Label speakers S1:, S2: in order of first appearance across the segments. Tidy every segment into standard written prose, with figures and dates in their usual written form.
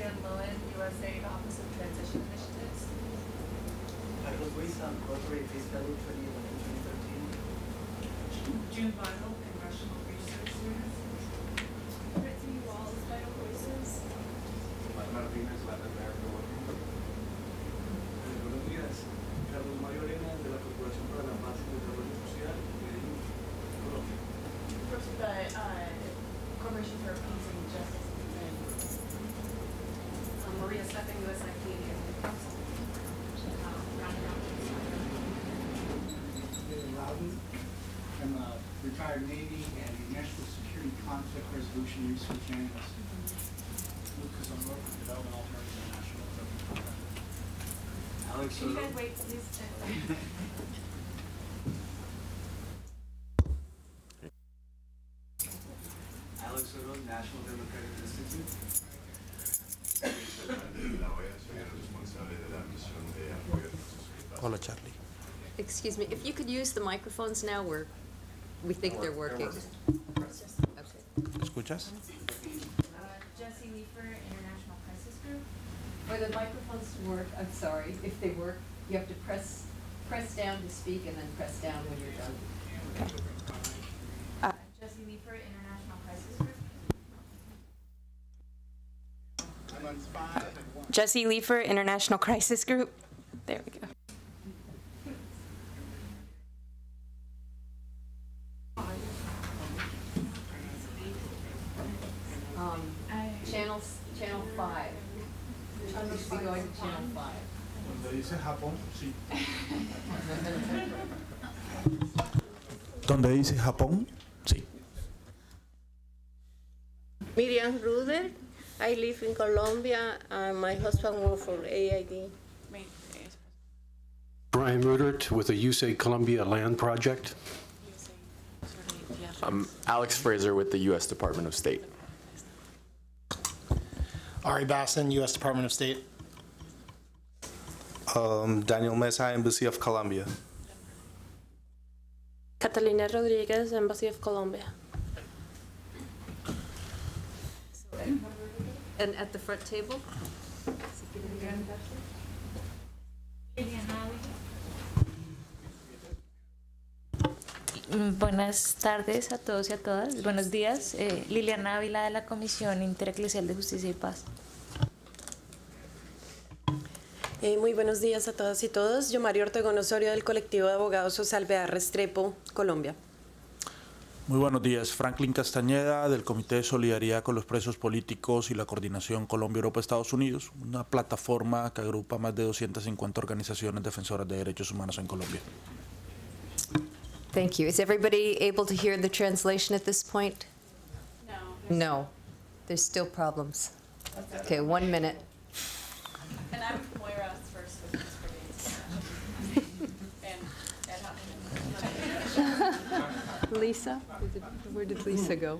S1: Dan Lowen, USAID Office of Transition Initiatives.
S2: Carlos Huiza, Corporate Peace Fellow 2011-2013.
S1: June Vital, Congressional Research Service.
S3: Brittany Walls, Vital Voices.
S4: Omar Martínez, Latin America Working Group. Buenos días, Carlos Mario Arena, de la Corporación para la Paz y el Desarrollo Social de Colombia.
S5: Corporation for Peace and Justice. Maria Stephan, USIP,
S6: David Loudon from retired Navy and the National Security Conflict Resolution Research Analyst. Lucas O'Rourke from Development Alternatives International.
S4: Alex
S5: Can you
S4: Soro.
S5: guys wait, please?
S4: Alex Soro, National Democratic Institute.
S7: Hola, Charlie.
S8: Excuse me, if you could use the microphones now, we think they're working. Okay.
S7: ¿Escuchas?
S5: Jesse Leifer, International Crisis Group.
S8: For the microphones to work, I'm sorry, if they work, you have to press down to speak and then press down when you're done.
S5: Jesse Leifer, International Crisis Group.
S3: Jesse Leifer, International Crisis Group. There we go.
S8: Channel 5. You should be going to channel 5.
S7: Donde dice Japón, sí. Donde dice Japón, sí.
S9: Miriam Ruder. I live in Colombia, and my husband works for AID.
S10: Brian Rudert with the USAID Columbia Land Project.
S11: Alex Fraser with the U.S. Department of State.
S12: Ari Basson, U.S. Department of State.
S13: Daniel Mesa, Embassy of Colombia.
S9: Catalina Rodriguez, Embassy of Colombia.
S8: And at the front table?
S14: Buenas tardes a todos y a todas. Buenos días. Liliana Ávila de la Comisión Intereclesial de Justicia y Paz.
S9: Muy buenos días a todas y todos. Yo, María Ortegón Osorio, del colectivo de abogados Osalvear Restrepo, Colombia.
S7: Muy buenos días. Franklin Castañeda, del Comité de Solidaridad con los Presos Políticos y la Coordinación Colombia-Europa-Estados Unidos, una plataforma que agrupa más de 250 organizaciones defensoras de derechos humanos en Colombia.
S8: Thank you. Is everybody able to hear the translation at this point?
S5: No.
S8: No. There's still problems. Okay, 1 minute.
S5: And I'm Moira First with Peace and
S8: Lisa? Where did Lisa go?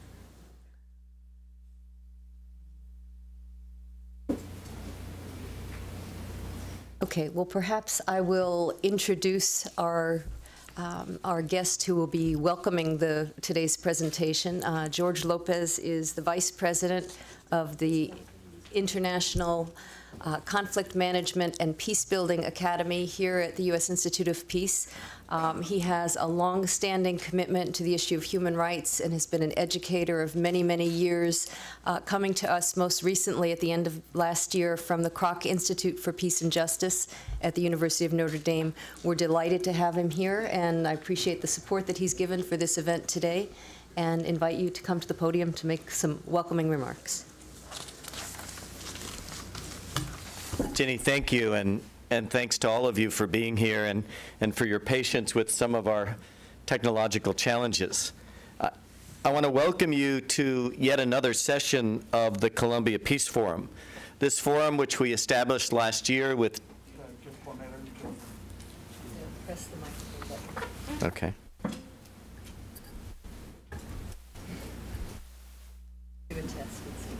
S8: Okay, well, perhaps I will introduce our guest who will be welcoming today's presentation. George Lopez is the Vice President of the International Conflict Management and Peacebuilding Academy here at the U.S. Institute of Peace. He has a long-standing commitment to the issue of human rights and has been an educator of many, many years, coming to us most recently at the end of last year from the Kroc Institute for Peace and Justice at the University of Notre Dame. We're delighted to have him here, and I appreciate the support that he's given for this event today, and invite you to come to the podium to make some welcoming remarks.
S15: Jenny, thank you, and thanks to all of you for being here and for your patience with some of our technological challenges. I want to welcome you to yet another session of the Columbia Peace Forum. This forum, which we established last year with... Okay.
S8: Give a test.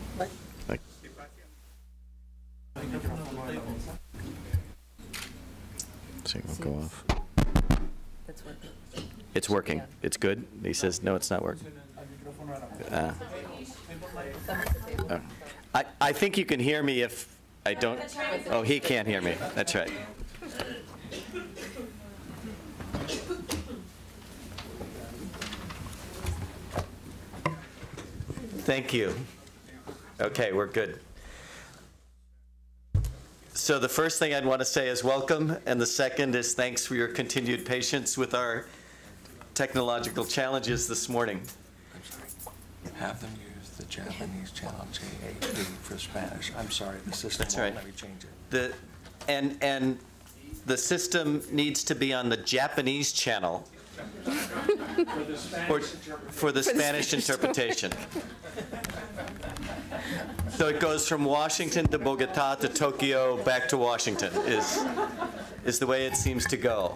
S15: So it will go off.
S8: That's working.
S15: It's working. Yeah. It's good. He says, no, it's not working. I think you can hear me if I don't. Oh, he can't hear me. That's right. Thank you. Okay, we're good. So the first thing I'd want to say is welcome, and the second is thanks for your continued patience with our technological challenges this morning.
S16: Have them use the Japanese channel JAP for Spanish. I'm sorry, the system
S15: That's
S16: won't
S15: right.
S16: let me change it.
S15: And the system needs to be on the Japanese channel for the Spanish interpretation. So it goes from Washington to Bogota to Tokyo back to Washington is the way it seems to go.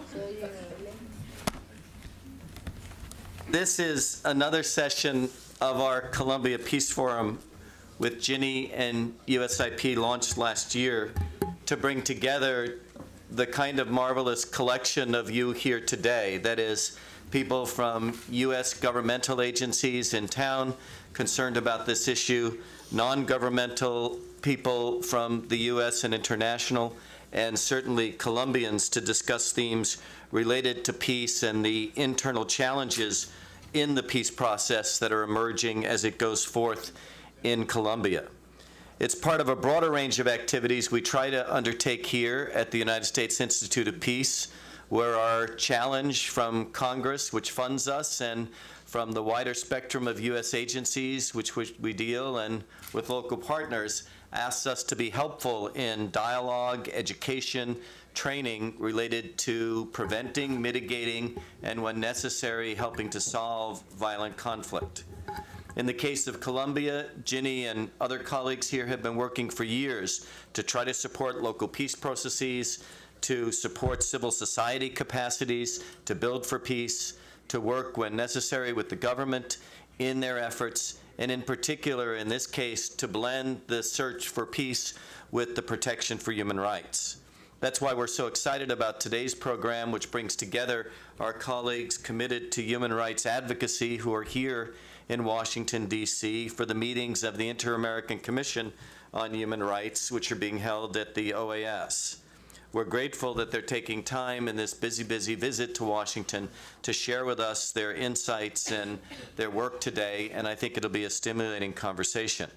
S15: This is another session of our Columbia Peace Forum with Ginny and USIP launched last year to bring together the kind of marvelous collection of you here today. That is, people from U.S. governmental agencies in town concerned about this issue, non-governmental people from the U.S. and international, and certainly Colombians to discuss themes related to peace and the internal challenges in the peace process that are emerging as it goes forth in Colombia. It's part of a broader range of activities we try to undertake here at the United States Institute of Peace, where our challenge from Congress, which funds us, and from the wider spectrum of U.S. agencies which we deal and with local partners, asks us to be helpful in dialogue, education, training related to preventing, mitigating, and when necessary, helping to solve violent conflict. In the case of Colombia, Ginny and other colleagues here have been working for years to try to support local peace processes, to support civil society capacities, to build for peace, to work when necessary with the government in their efforts, and in particular, in this case, to blend the search for peace with the protection for human rights. That's why we're so excited about today's program, which brings together our colleagues committed to human rights advocacy who are here in Washington, D.C. for the meetings of the Inter-American Commission on Human Rights, which are being held at the OAS. We're grateful that they're taking time in this busy visit to Washington to share with us their insights and their work today, and I think it'll be a stimulating conversation.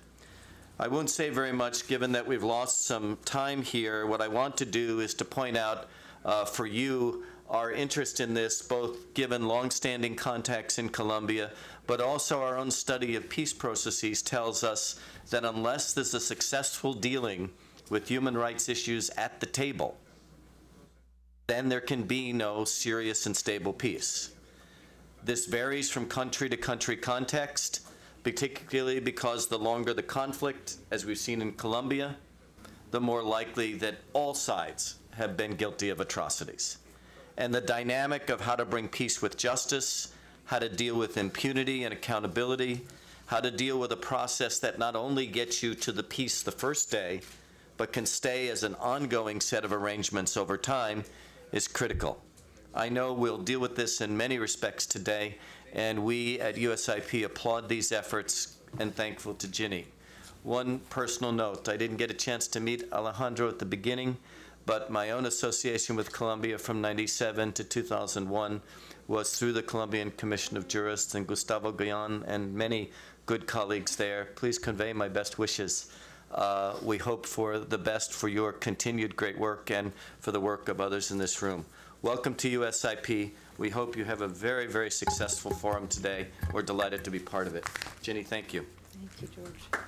S15: I won't say very much given that we've lost some time here. What I want to do is to point out for you our interest in this, both given longstanding contacts in Colombia, but also our own study of peace processes tells us that unless there's a successful dealing with human rights issues at the table, then there can be no serious and stable peace. This varies from country to country context, particularly because the longer the conflict, as we've seen in Colombia, the more likely that all sides have been guilty of atrocities. And the dynamic of how to bring peace with justice, how to deal with impunity and accountability, how to deal with a process that not only gets you to the peace the first day, but can stay as an ongoing set of arrangements over time is critical. I know we'll deal with this in many respects today, and we at USIP applaud these efforts and thankful to Ginny. One personal note, I didn't get a chance to meet Alejandro at the beginning, but my own association with Colombia from '97 to 2001 was through the Colombian Commission of Jurists and Gustavo Guillon and many good colleagues there. Please convey my best wishes. We hope for the best for your continued great work and for the work of others in this room. Welcome to USIP. We hope you have a very, very successful forum today. We're delighted to be part of it. Ginny, thank you.
S8: Thank you, George.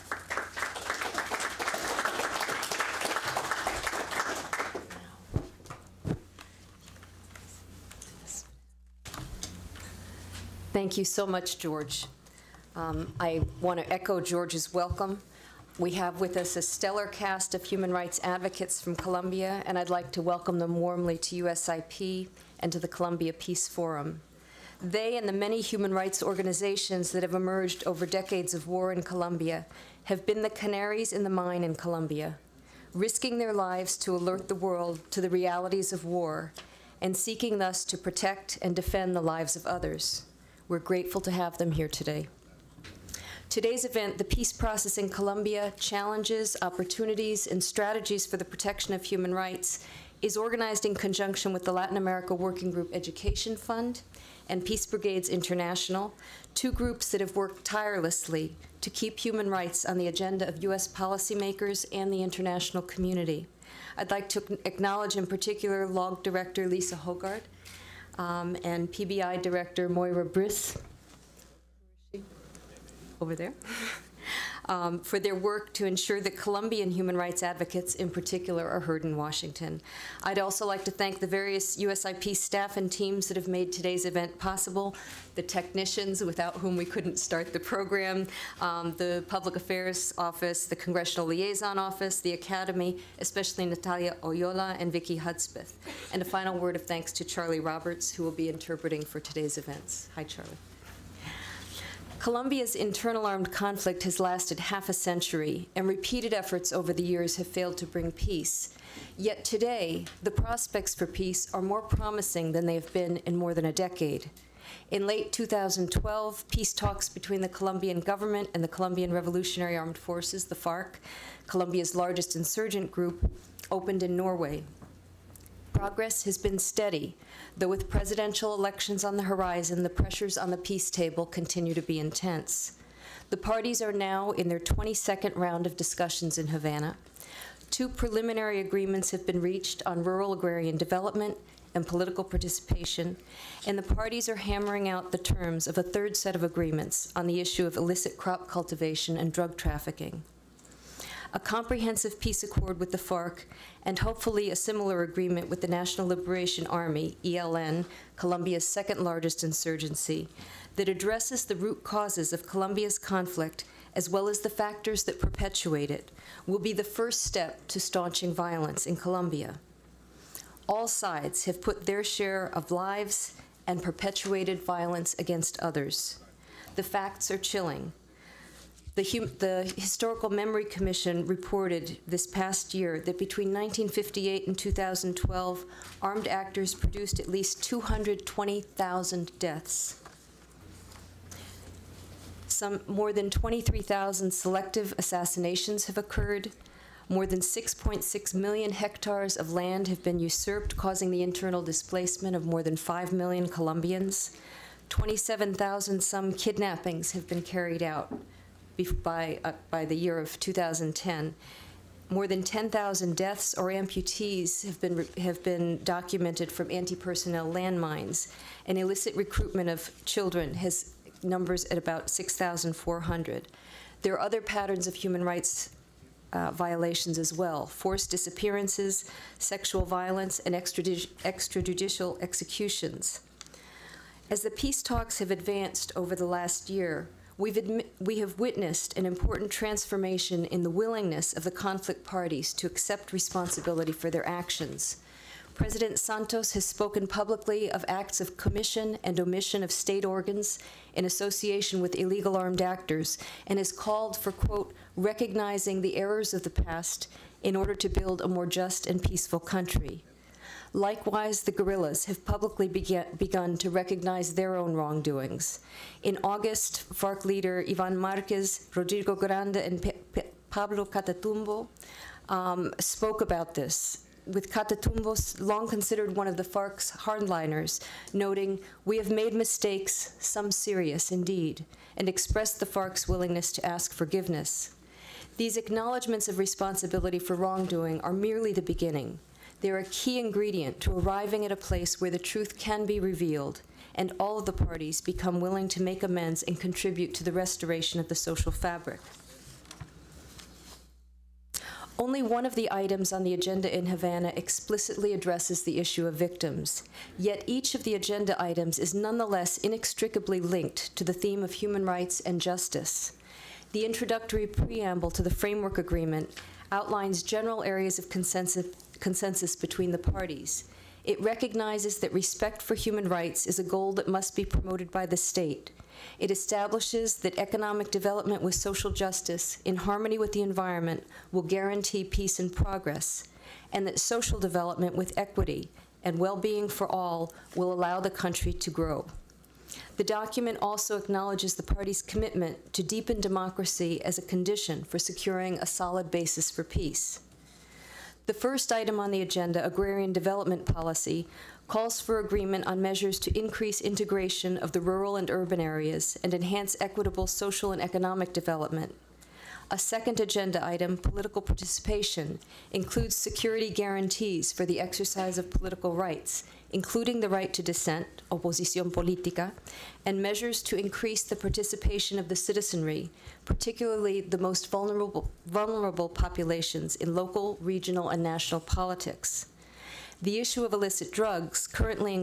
S8: Thank you so much, George. I want to echo George's welcome. We have with us a stellar cast of human rights advocates from Colombia, and I'd like to welcome them warmly to USIP and to the Columbia Peace Forum. They and the many human rights organizations that have emerged over decades of war in Colombia have been the canaries in the mine in Colombia, risking their lives to alert the world to the realities of war and seeking thus to protect and defend the lives of others. We're grateful to have them here today. Today's event, The Peace Process in Colombia, Challenges, Opportunities, and Strategies for the Protection of Human Rights, is organized in conjunction with the Latin America Working Group Education Fund and Peace Brigades International, two groups that have worked tirelessly to keep human rights on the agenda of U.S. policymakers and the international community. I'd like to acknowledge in particular LOG Director Lisa Hogard and PBI Director Moira Briss, over there, for their work to ensure that Colombian human rights advocates in particular are heard in Washington. I'd also like to thank the various USIP staff and teams that have made today's event possible, the technicians without whom we couldn't start the program, the Public Affairs Office, the Congressional Liaison Office, the Academy, especially Natalia Oyola and Vicky Hudspeth. And a final word of thanks to Charlie Roberts, who will be interpreting for today's events. Hi, Charlie. Colombia's internal armed conflict has lasted half a century, and repeated efforts over the years have failed to bring peace. Yet today, the prospects for peace are more promising than they have been in more than a decade. In late 2012, peace talks between the Colombian government and the Colombian Revolutionary Armed Forces, the FARC, Colombia's largest insurgent group, opened in Norway. Progress has been steady, though with presidential elections on the horizon, the pressures on the peace table continue to be intense. The parties are now in their 22nd round of discussions in Havana. Two preliminary agreements have been reached on rural agrarian development and political participation, and the parties are hammering out the terms of a third set of agreements on the issue of illicit crop cultivation and drug trafficking. A comprehensive peace accord with the FARC, and hopefully a similar agreement with the National Liberation Army, ELN, Colombia's second largest insurgency, that addresses the root causes of Colombia's conflict as well as the factors that perpetuate it, will be the first step to staunching violence in Colombia. All sides have put their share of lives and perpetuated violence against others. The facts are chilling. The Historical Memory Commission reported this past year that between 1958 and 2012, armed actors produced at least 220,000 deaths. More than 23,000 selective assassinations have occurred. More than 6.6 million hectares of land have been usurped, causing the internal displacement of more than 5 million Colombians. 27,000 some kidnappings have been carried out by the year of 2010. More than 10,000 deaths or amputees have been documented from anti-personnel landmines, and illicit recruitment of children has numbers at about 6,400. There are other patterns of human rights violations as well: forced disappearances, sexual violence, and extrajudicial executions. As the peace talks have advanced over the last year, we have witnessed an important transformation in the willingness of the conflict parties to accept responsibility for their actions. President Santos has spoken publicly of acts of commission and omission of state organs in association with illegal armed actors, and has called for, quote, recognizing the errors of the past in order to build a more just and peaceful country. Likewise, the guerrillas have publicly begun to recognize their own wrongdoings. In August, FARC leader Ivan Marquez, Rodrigo Grande, and Pablo Catatumbo spoke about this, with Catatumbo long considered one of the FARC's hardliners, noting, "We have made mistakes, some serious indeed," and expressed the FARC's willingness to ask forgiveness. These acknowledgments of responsibility for wrongdoing are merely the beginning. They're a key ingredient to arriving at a place where the truth can be revealed, and all of the parties become willing to make amends and contribute to the restoration of the social fabric. Only one of the items on the agenda in Havana explicitly addresses the issue of victims, yet each of the agenda items is nonetheless inextricably linked to the theme of human rights and justice. The introductory preamble to the Framework Agreement outlines general areas of consensus between the parties. It recognizes that respect for human rights is a goal that must be promoted by the state. It establishes that economic development with social justice, in harmony with the environment, will guarantee peace and progress, and that social development with equity and well-being for all will allow the country to grow. The document also acknowledges the parties' commitment to deepen democracy as a condition for securing a solid basis for peace. The first item on the agenda, Agrarian Development Policy, calls for agreement on measures to increase integration of the rural and urban areas and enhance equitable social and economic development. A second agenda item, Political Participation, includes security guarantees for the exercise of political rights, including the right to dissent, oposición política, and measures to increase the participation of the citizenry, particularly the most vulnerable populations in local, regional, and national politics. The issue of illicit drugs currently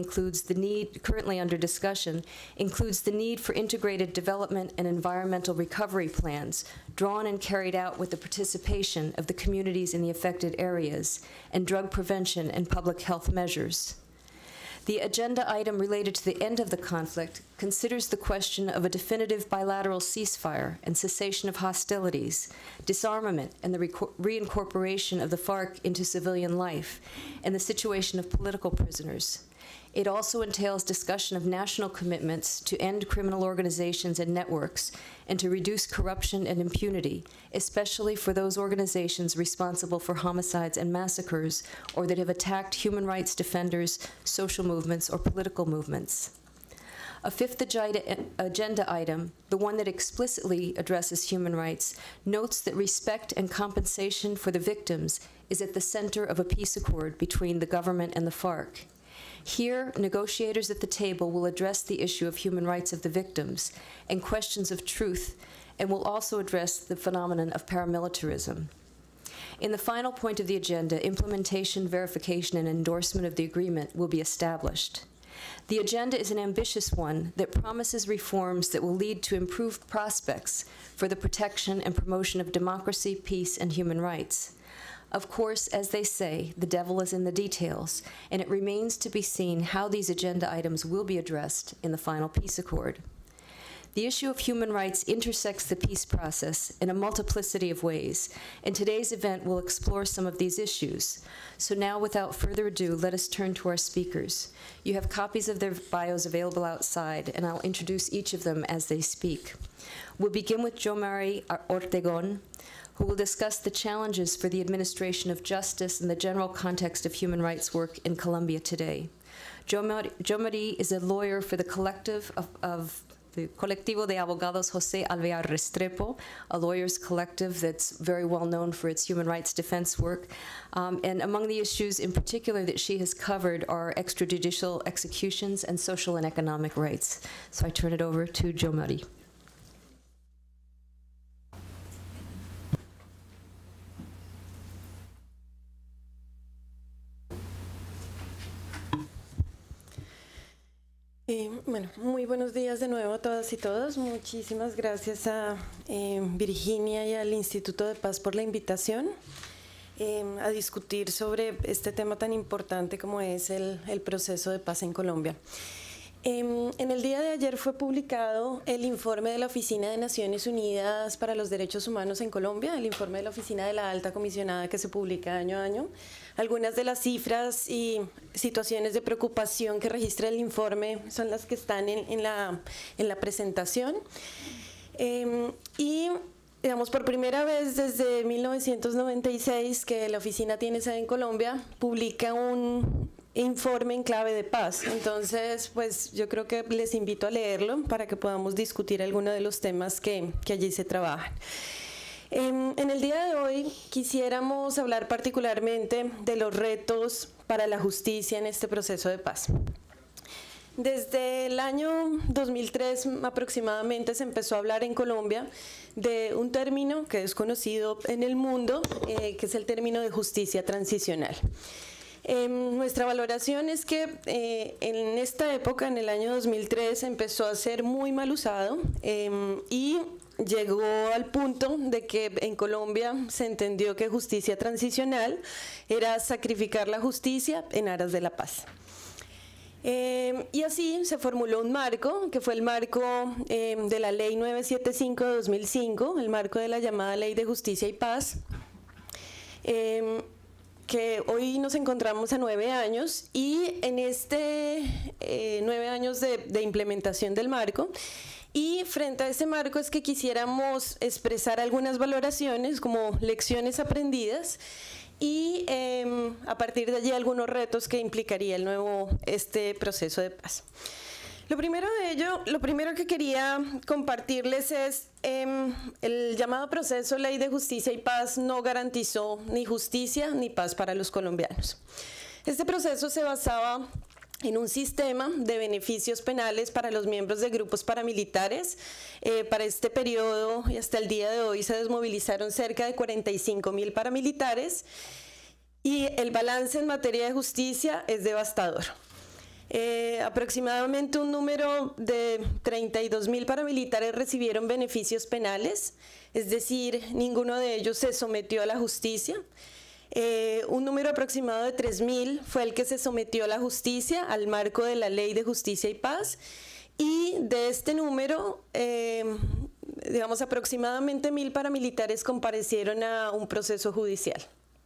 S8: under discussion includes the need for integrated development and environmental recovery plans drawn and carried out with the participation of the communities in the affected areas, and drug prevention and public health measures. The agenda item related to the end of the conflict considers the question of a definitive bilateral ceasefire and cessation of hostilities, disarmament and the reincorporation of the FARC into civilian life, and the situation of political prisoners. It also entails discussion of national commitments to end criminal organizations and networks and to reduce corruption and impunity, especially for those organizations responsible for homicides and massacres or that have attacked human rights defenders, social movements, or political movements. A fifth agenda item, the one that explicitly addresses human rights, notes that respect and compensation for the victims is at the center of a peace accord between the government and the FARC. Here, negotiators at the table will address the issue of human rights of the victims and questions of truth, and will also address the phenomenon of paramilitarism. In the final point of the agenda, implementation, verification, and endorsement of the agreement will be established. The agenda is an ambitious one that promises reforms that will lead to improved prospects for the protection and promotion of democracy, peace, and human rights. Of course, as they say, the devil is in the details, and it remains to be seen how these agenda items will be addressed in the final peace accord. The issue of human rights intersects the peace process in a multiplicity of ways, and today's event will explore some of these issues. So now, without further ado, let us turn to our speakers. You have copies of their bios available outside, and I'll introduce each of them as they speak. We'll begin with Jomari Ortegon, who will discuss the challenges for the administration of justice in the general context of human rights work in Colombia today. Jomari is a lawyer for the collective of the Colectivo de Abogados José Alvear Restrepo, a lawyers collective that's very well known for its human rights defense work. And among the issues in particular that she has covered are extrajudicial executions and social and economic rights. So I turn it over to Jomari.
S9: Bueno, muy buenos días de nuevo a todas y todos. Muchísimas gracias a Virginia y al Instituto de Paz por la invitación a discutir sobre este tema tan importante como es el proceso de paz en Colombia. En el día de ayer fue publicado el informe de la Oficina de Naciones Unidas para los Derechos Humanos en Colombia, el informe de la Oficina de la Alta Comisionada que se publica año a año. Algunas de las cifras y situaciones de preocupación que registra el informe son las que están en la presentación. Y digamos, por primera vez desde 1996 que la oficina tiene sede en Colombia, publica un informe en clave de paz. Entonces, pues yo creo que les invito a leerlo para que podamos discutir algunos de los temas que allí se trabajan. En el día de hoy quisiéramos hablar particularmente de los retos para la justicia en este proceso de paz. Desde el año 2003 aproximadamente se empezó a hablar en Colombia de un término que es conocido en el mundo, que es el término de justicia transicional. Nuestra valoración es que en esta época, en el año 2003, empezó a ser muy mal usado y llegó al punto de que en Colombia se entendió que justicia transicional era sacrificar la justicia en aras de la paz. Y así se formuló un marco, que fue el marco de la Ley 975 de 2005, el marco de la llamada Ley de Justicia y Paz. que hoy nos encontramos a 9 años y en este 9 años de implementación del marco. Y frente a ese marco es que quisiéramos expresar algunas valoraciones como lecciones aprendidas y a partir de allí algunos retos que implicaría este proceso de paz. Lo primero de ello, lo primero que quería compartirles es el llamado proceso Ley de Justicia y Paz no garantizó ni justicia ni paz para los colombianos. Este proceso se basaba en un sistema de beneficios penales para los miembros de grupos paramilitares. Para este periodo y hasta el día de hoy se desmovilizaron cerca de 45.000 paramilitares y el balance en materia de justicia es devastador. Aproximadamente un número de 32.000 paramilitares recibieron beneficios penales, es decir, ninguno de ellos se sometió a la justicia. Un número aproximado de 3.000 fue el que se sometió a la justicia, al marco de la Ley de Justicia y Paz, y de este número, digamos, aproximadamente 1.000 paramilitares comparecieron a un proceso judicial.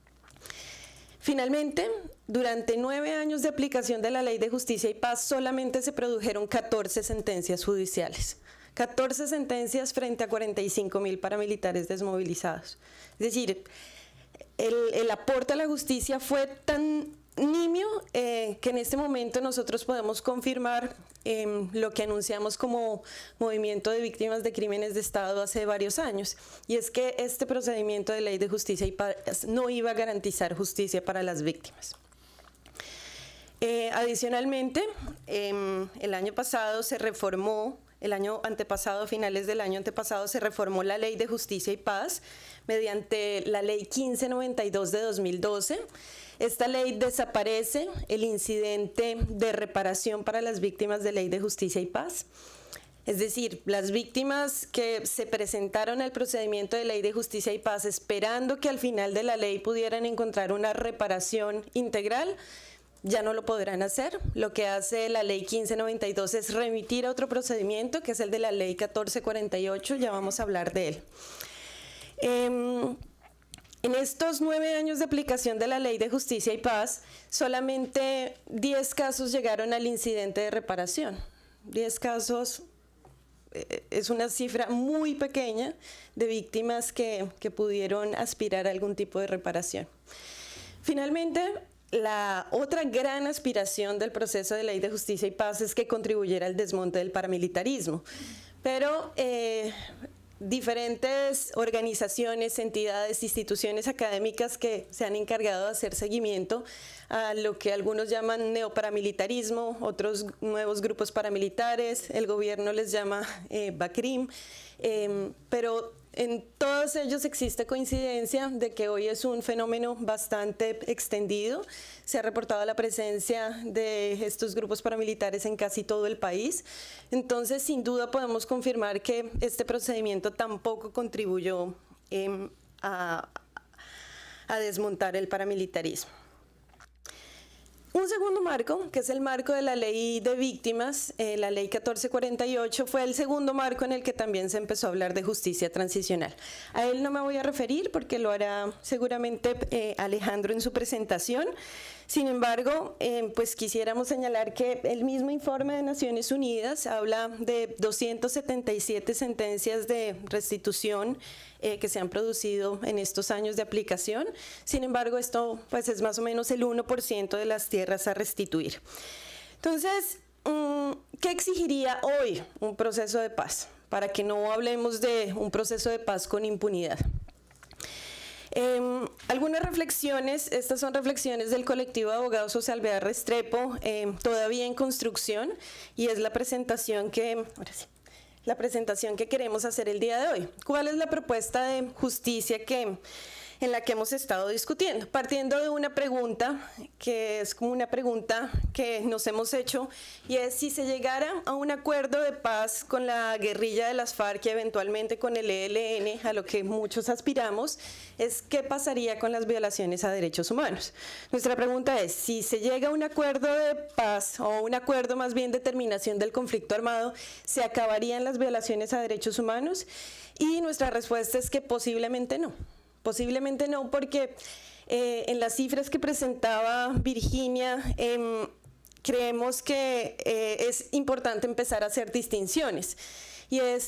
S9: Finalmente, durante 9 años de aplicación de la Ley de Justicia y Paz, solamente se produjeron 14 sentencias judiciales. 14 sentencias frente a 45.000 paramilitares desmovilizados. Es decir, el aporte a la justicia fue tan nimio que en este momento nosotros podemos confirmar lo que anunciamos como movimiento de víctimas de crímenes de Estado hace varios años, y es que este procedimiento de Ley de Justicia y Paz no iba a garantizar justicia para las víctimas. Adicionalmente, el año pasado se reformó, a finales del año antepasado, se reformó la Ley de Justicia y Paz mediante la Ley 1592 de 2012. Esta ley desaparece el incidente de reparación para las víctimas de Ley de Justicia y Paz. Es decir, las víctimas que se presentaron al procedimiento de Ley de Justicia y Paz esperando que al final de la ley pudieran encontrar una reparación integral, ya no lo podrán hacer. Lo que hace la Ley 1592 es remitir a otro procedimiento, que es el de la Ley 1448, ya vamos a hablar de él. En estos 9 años de aplicación de la Ley de Justicia y Paz, solamente 10 casos llegaron al incidente de reparación. 10 casos es una cifra muy pequeña de víctimas que pudieron aspirar a algún tipo de reparación. Finalmente, la otra gran aspiración del proceso de Ley de Justicia y Paz es que contribuyera al desmonte del paramilitarismo. Pero diferentes organizaciones, entidades, instituciones académicas que se han encargado de hacer seguimiento a lo que algunos llaman neoparamilitarismo, otros nuevos grupos paramilitares, el gobierno les llama BACRIM, pero en todos ellos existe coincidencia de que hoy es un fenómeno bastante extendido. Se ha reportado la presencia de estos grupos paramilitares en casi todo el país. Entonces, sin duda podemos confirmar que este procedimiento tampoco contribuyó a desmontar el paramilitarismo. Un segundo marco, que es el marco de la Ley de Víctimas, la Ley 1448, fue el segundo marco en el que también se empezó a hablar de justicia transicional. A él no me voy a referir porque lo hará seguramente Alejandro en su presentación. Sin embargo, pues quisiéramos señalar que el mismo informe de Naciones Unidas habla de 277 sentencias de restitución que se han producido en estos años de aplicación. Sin embargo, esto pues es más o menos el 1% de las tierras a restituir. Entonces, ¿qué exigiría hoy un proceso de paz? Para que no hablemos de un proceso de paz con impunidad. Algunas reflexiones, estas son reflexiones del colectivo de abogados José Alvear Restrepo, todavía en construcción, y es la presentación que queremos hacer el día de hoy. ¿Cuál es la propuesta de justicia en la que hemos estado discutiendo? Partiendo de una pregunta que es como una pregunta que nos hemos hecho, y es: si se llegara a un acuerdo de paz con la guerrilla de las FARC y eventualmente con el ELN, a lo que muchos aspiramos, ¿qué pasaría con las violaciones a derechos humanos? Nuestra pregunta es: si se llega a un acuerdo de paz, o un acuerdo más bien de terminación del conflicto armado, ¿se acabarían las violaciones a derechos humanos? Y nuestra respuesta es que posiblemente no. Posiblemente no, porque en las cifras que presentaba Virginia, creemos que es importante empezar a hacer distinciones. Y es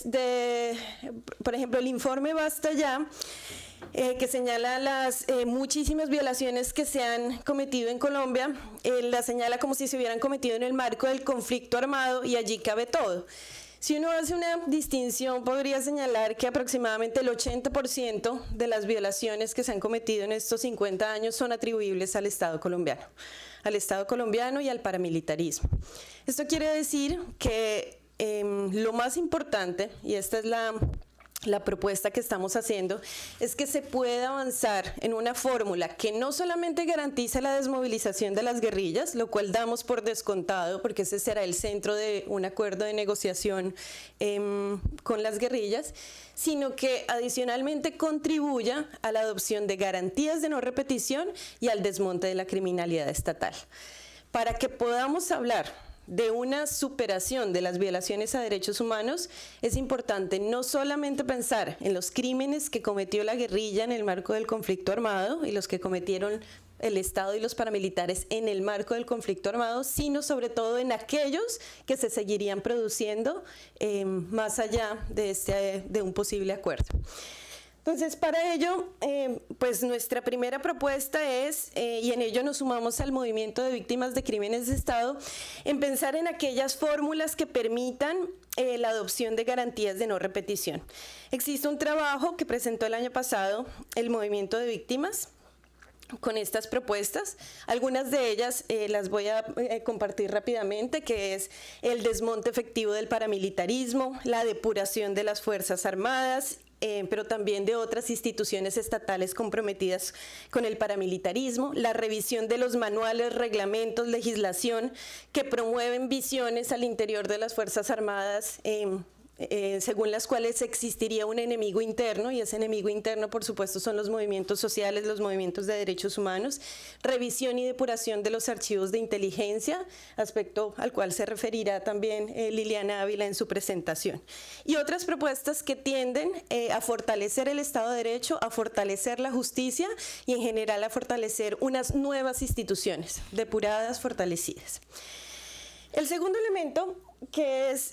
S9: por ejemplo, el informe Basta Ya, que señala las muchísimas violaciones que se han cometido en Colombia, las señala como si se hubieran cometido en el marco del conflicto armado y allí cabe todo. Si uno hace una distinción, podría señalar que aproximadamente el 80% de las violaciones que se han cometido en estos 50 años son atribuibles al Estado colombiano y al paramilitarismo. Esto quiere decir que lo más importante, y esta es la propuesta que estamos haciendo, es que se pueda avanzar en una fórmula que no solamente garantice la desmovilización de las guerrillas, lo cual damos por descontado porque ese será el centro de un acuerdo de negociación con las guerrillas, sino que adicionalmente contribuya a la adopción de garantías de no repetición y al desmonte de la criminalidad estatal. Para que podamos hablar de una superación de las violaciones a derechos humanos, es importante no solamente pensar en los crímenes que cometió la guerrilla en el marco del conflicto armado y los que cometieron el Estado y los paramilitares en el marco del conflicto armado, sino sobre todo en aquellos que se seguirían produciendo más allá de un posible acuerdo. Entonces, para ello, pues nuestra primera propuesta es, y en ello nos sumamos al movimiento de víctimas de crímenes de Estado, en pensar en aquellas fórmulas que permitan la adopción de garantías de no repetición. Existe un trabajo que presentó el año pasado el movimiento de víctimas con estas propuestas. Algunas de ellas las voy a compartir rápidamente, que es el desmonte efectivo del paramilitarismo, la depuración de las Fuerzas Armadas, pero también de otras instituciones estatales comprometidas con el paramilitarismo, la revisión de los manuales, reglamentos, legislación que promueven visiones al interior de las Fuerzas Armadas según las cuales existiría un enemigo interno, y ese enemigo interno, por supuesto, son los movimientos sociales, los movimientos de derechos humanos, revisión y depuración de los archivos de inteligencia, aspecto al cual se referirá también Liliana Ávila en su presentación, y otras propuestas que tienden a fortalecer el Estado de Derecho, a fortalecer la justicia y en general a fortalecer unas nuevas instituciones, depuradas, fortalecidas. El segundo elemento, que es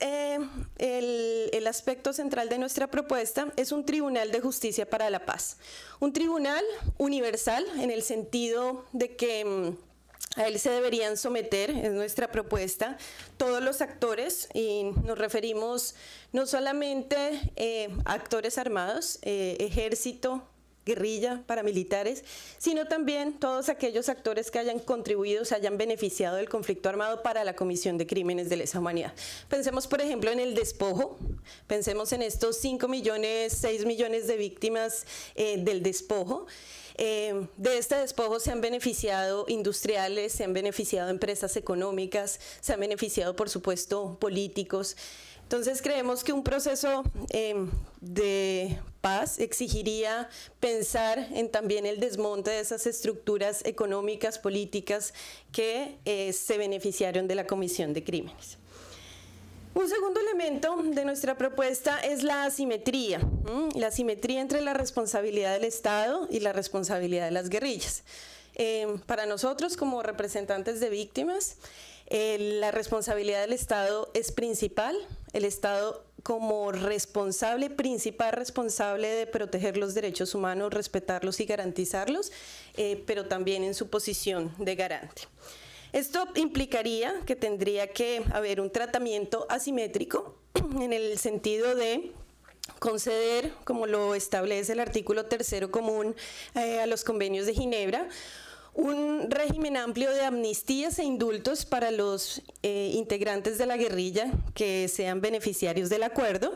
S9: el aspecto central de nuestra propuesta, es un tribunal de justicia para la paz. Un tribunal universal en el sentido de que a él se deberían someter, es nuestra propuesta, todos los actores, y nos referimos no solamente a actores armados, ejército, guerrilla, paramilitares, sino también todos aquellos actores que hayan contribuido, se hayan beneficiado del conflicto armado para la comisión de crímenes de lesa humanidad. Pensemos, por ejemplo, en el despojo, pensemos en estos 5 millones, 6 millones de víctimas del despojo. De este despojo se han beneficiado industriales, se han beneficiado empresas económicas, se han beneficiado, por supuesto, políticos. Entonces creemos que un proceso de paz exigiría pensar en también el desmonte de esas estructuras económicas, políticas que se beneficiaron de la comisión de crímenes. Un segundo elemento de nuestra propuesta es la asimetría entre la responsabilidad del Estado y la responsabilidad de las guerrillas. Para nosotros, como representantes de víctimas, la responsabilidad del Estado es principal. El Estado como principal responsable de proteger los derechos humanos, respetarlos y garantizarlos, pero también en su posición de garante. Esto implicaría que tendría que haber un tratamiento asimétrico en el sentido de conceder, como lo establece el artículo 3º común a los convenios de Ginebra, un régimen amplio de amnistías e indultos para los integrantes de la guerrilla que sean beneficiarios del acuerdo,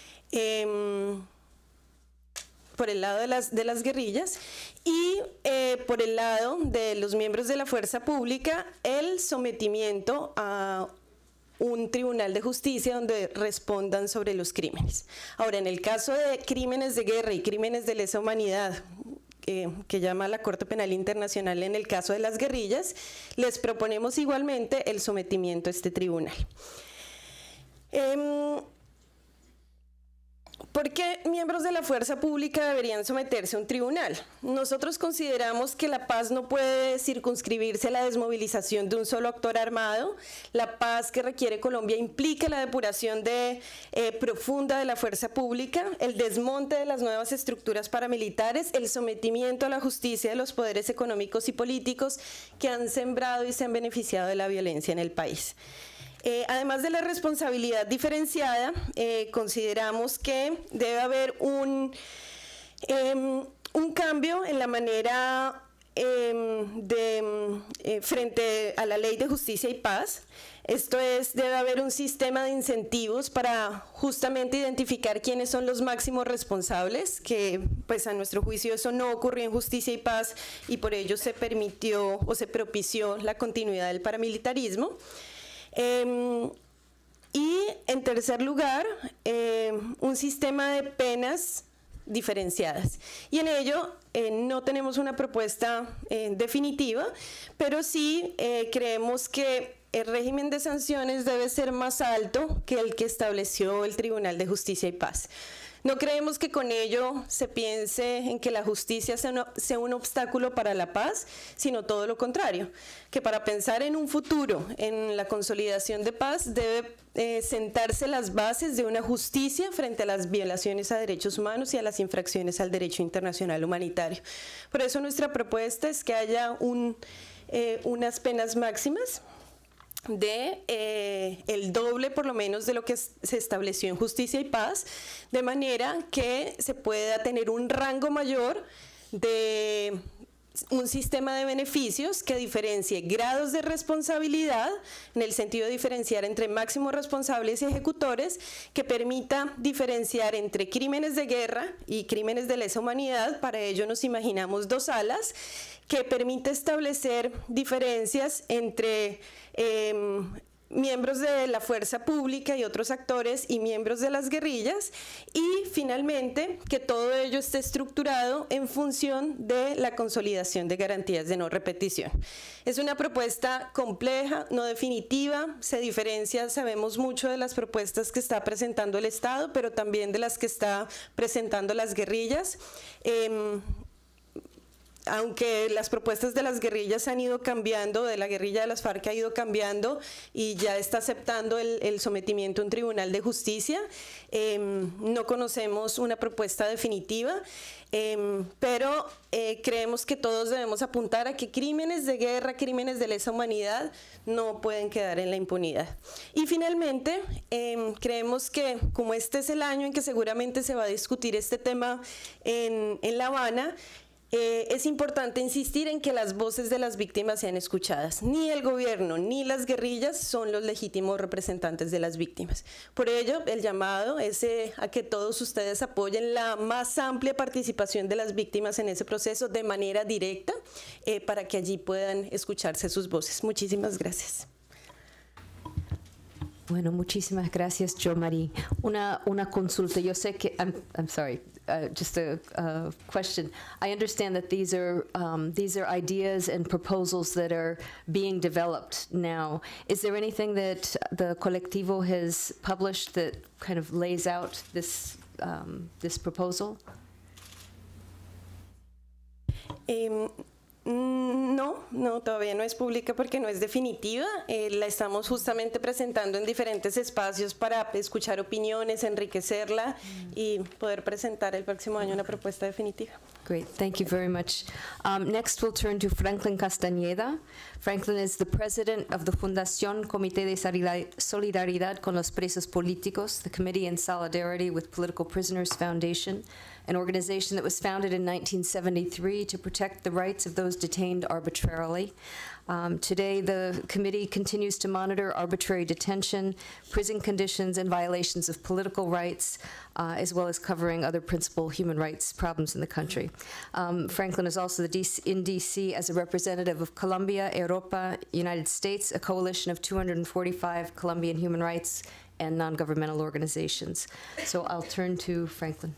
S9: por el lado de las guerrillas, y por el lado de los miembros de la fuerza pública, el sometimiento a un tribunal de justicia donde respondan sobre los crímenes. Ahora, en el caso de crímenes de guerra y crímenes de lesa humanidad, que llama la Corte Penal Internacional en el caso de las guerrillas, les proponemos igualmente el sometimiento a este tribunal. ¿Por qué miembros de la fuerza pública deberían someterse a un tribunal? Nosotros consideramos que la paz no puede circunscribirse a la desmovilización de un solo actor armado. La paz que requiere Colombia implica la depuración profunda de la fuerza pública, el desmonte de las nuevas estructuras paramilitares, el sometimiento a la justicia de los poderes económicos y políticos que han sembrado y se han beneficiado de la violencia en el país. Además de la responsabilidad diferenciada, consideramos que debe haber un cambio en la manera frente a la ley de justicia y paz. Esto es, debe haber un sistema de incentivos para justamente identificar quiénes son los máximos responsables, que pues a nuestro juicio eso no ocurrió en Justicia y Paz y por ello se permitió o se propició la continuidad del paramilitarismo. Y en tercer lugar, un sistema de penas diferenciadas. Y en ello no tenemos una propuesta definitiva, pero sí creemos que el régimen de sanciones debe ser más alto que el que estableció el Tribunal de Justicia y Paz. No creemos que con ello se piense en que la justicia sea un obstáculo para la paz, sino todo lo contrario, que para pensar en un futuro, en la consolidación de paz, debe sentarse las bases de una justicia frente a las violaciones a derechos humanos y a las infracciones al derecho internacional humanitario. Por eso nuestra propuesta es que haya unas penas máximas de el doble por lo menos de lo que se estableció en Justicia y Paz, de manera que se pueda tener un rango mayor de un sistema de beneficios que diferencie grados de responsabilidad, en el sentido de diferenciar entre máximos responsables y ejecutores, que permita diferenciar entre crímenes de guerra y crímenes de lesa humanidad. Para ello nos imaginamos dos alas, que permite establecer diferencias entre miembros de la fuerza pública y otros actores y miembros de las guerrillas, y finalmente que todo ello esté estructurado en función de la consolidación de garantías de no repetición. Es una propuesta compleja, no definitiva, se diferencia, sabemos mucho de las propuestas que está presentando el Estado, pero también de las que está presentando las guerrillas. Aunque las propuestas de las guerrillas han ido cambiando, de la guerrilla de las FARC ha ido cambiando y ya está aceptando el sometimiento a un tribunal de justicia, no conocemos una propuesta definitiva, pero creemos que todos debemos apuntar a que crímenes de guerra, crímenes de lesa humanidad no pueden quedar en la impunidad. Y finalmente, creemos que como este es el año en que seguramente se va a discutir este tema en La Habana, es importante insistir en que las voces de las víctimas sean escuchadas. Ni el gobierno ni las guerrillas son los legítimos representantes de las víctimas. Por ello, el llamado es a que todos ustedes apoyen la más amplia participación de las víctimas en ese proceso de manera directa, para que allí puedan escucharse sus voces. Muchísimas gracias.
S8: Bueno, muchísimas gracias, Jo Marie. Una consulta. Yo sé que, I'm sorry, just a question. I understand that these are ideas and proposals that are being developed now. Is there anything that the Colectivo has published that kind of lays out this proposal?
S9: No, todavía no es pública porque no es definitiva. La estamos justamente presentando en diferentes espacios para escuchar opiniones, enriquecerla y poder presentar el próximo año una propuesta definitiva.
S8: Great, thank you very much. Next we'll turn to Franklin Castañeda. Franklin is the president of the Fundación Comité de Solidaridad con los Presos Políticos, the Committee in Solidarity with Political Prisoners Foundation, an organization that was founded in 1973 to protect the rights of those detained arbitrarily. Today, the committee continues to monitor arbitrary detention, prison conditions, and violations of political rights, as well as covering other principal human rights problems in the country. Franklin is also in D.C. as a representative of Colombia, Europa, United States, a coalition of 245 Colombian human rights and non-governmental organizations. So I'll turn to Franklin.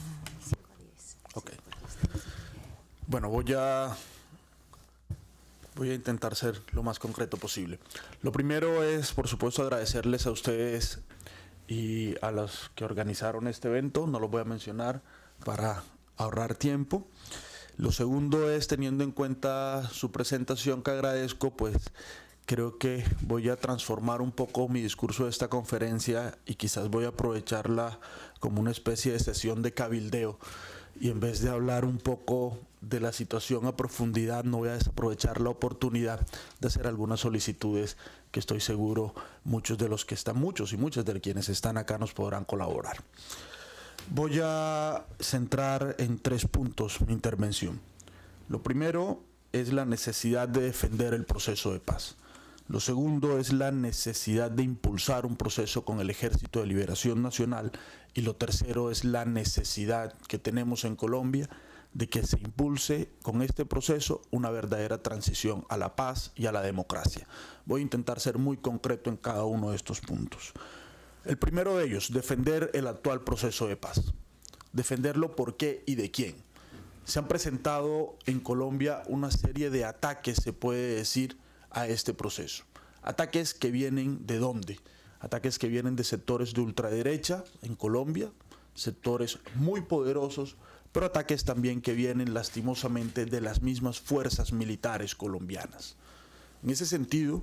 S7: Ok. Bueno, voy a Voy a intentar ser lo más concreto posible. Lo primero es, por supuesto, agradecerles a ustedes y a los que organizaron este evento. No los voy a mencionar para ahorrar tiempo. Lo segundo es, teniendo en cuenta su presentación, que agradezco, pues creo que voy a transformar un poco mi discurso de esta conferencia y quizás voy a aprovecharla como una especie de sesión de cabildeo. Y en vez de hablar un poco de la situación a profundidad, no voy a desaprovechar la oportunidad de hacer algunas solicitudes que estoy seguro muchos y muchas de quienes están acá nos podrán colaborar. Voy a centrar en 3 puntos mi intervención. Lo primero es la necesidad de defender el proceso de paz. Lo segundo es la necesidad de impulsar un proceso con el Ejército de Liberación Nacional. Y lo tercero es la necesidad que tenemos en Colombia de que se impulse con este proceso una verdadera transición a la paz y a la democracia. Voy a intentar ser muy concreto en cada uno de estos puntos. El primero de ellos, defender el actual proceso de paz. Defenderlo por qué y de quién. Se han presentado en Colombia una serie de ataques, se puede decir, a este proceso. Ataques que vienen ¿de dónde? Ataques que vienen de sectores de ultraderecha en Colombia, sectores muy poderosos, pero ataques también que vienen lastimosamente de las mismas fuerzas militares colombianas. En ese sentido,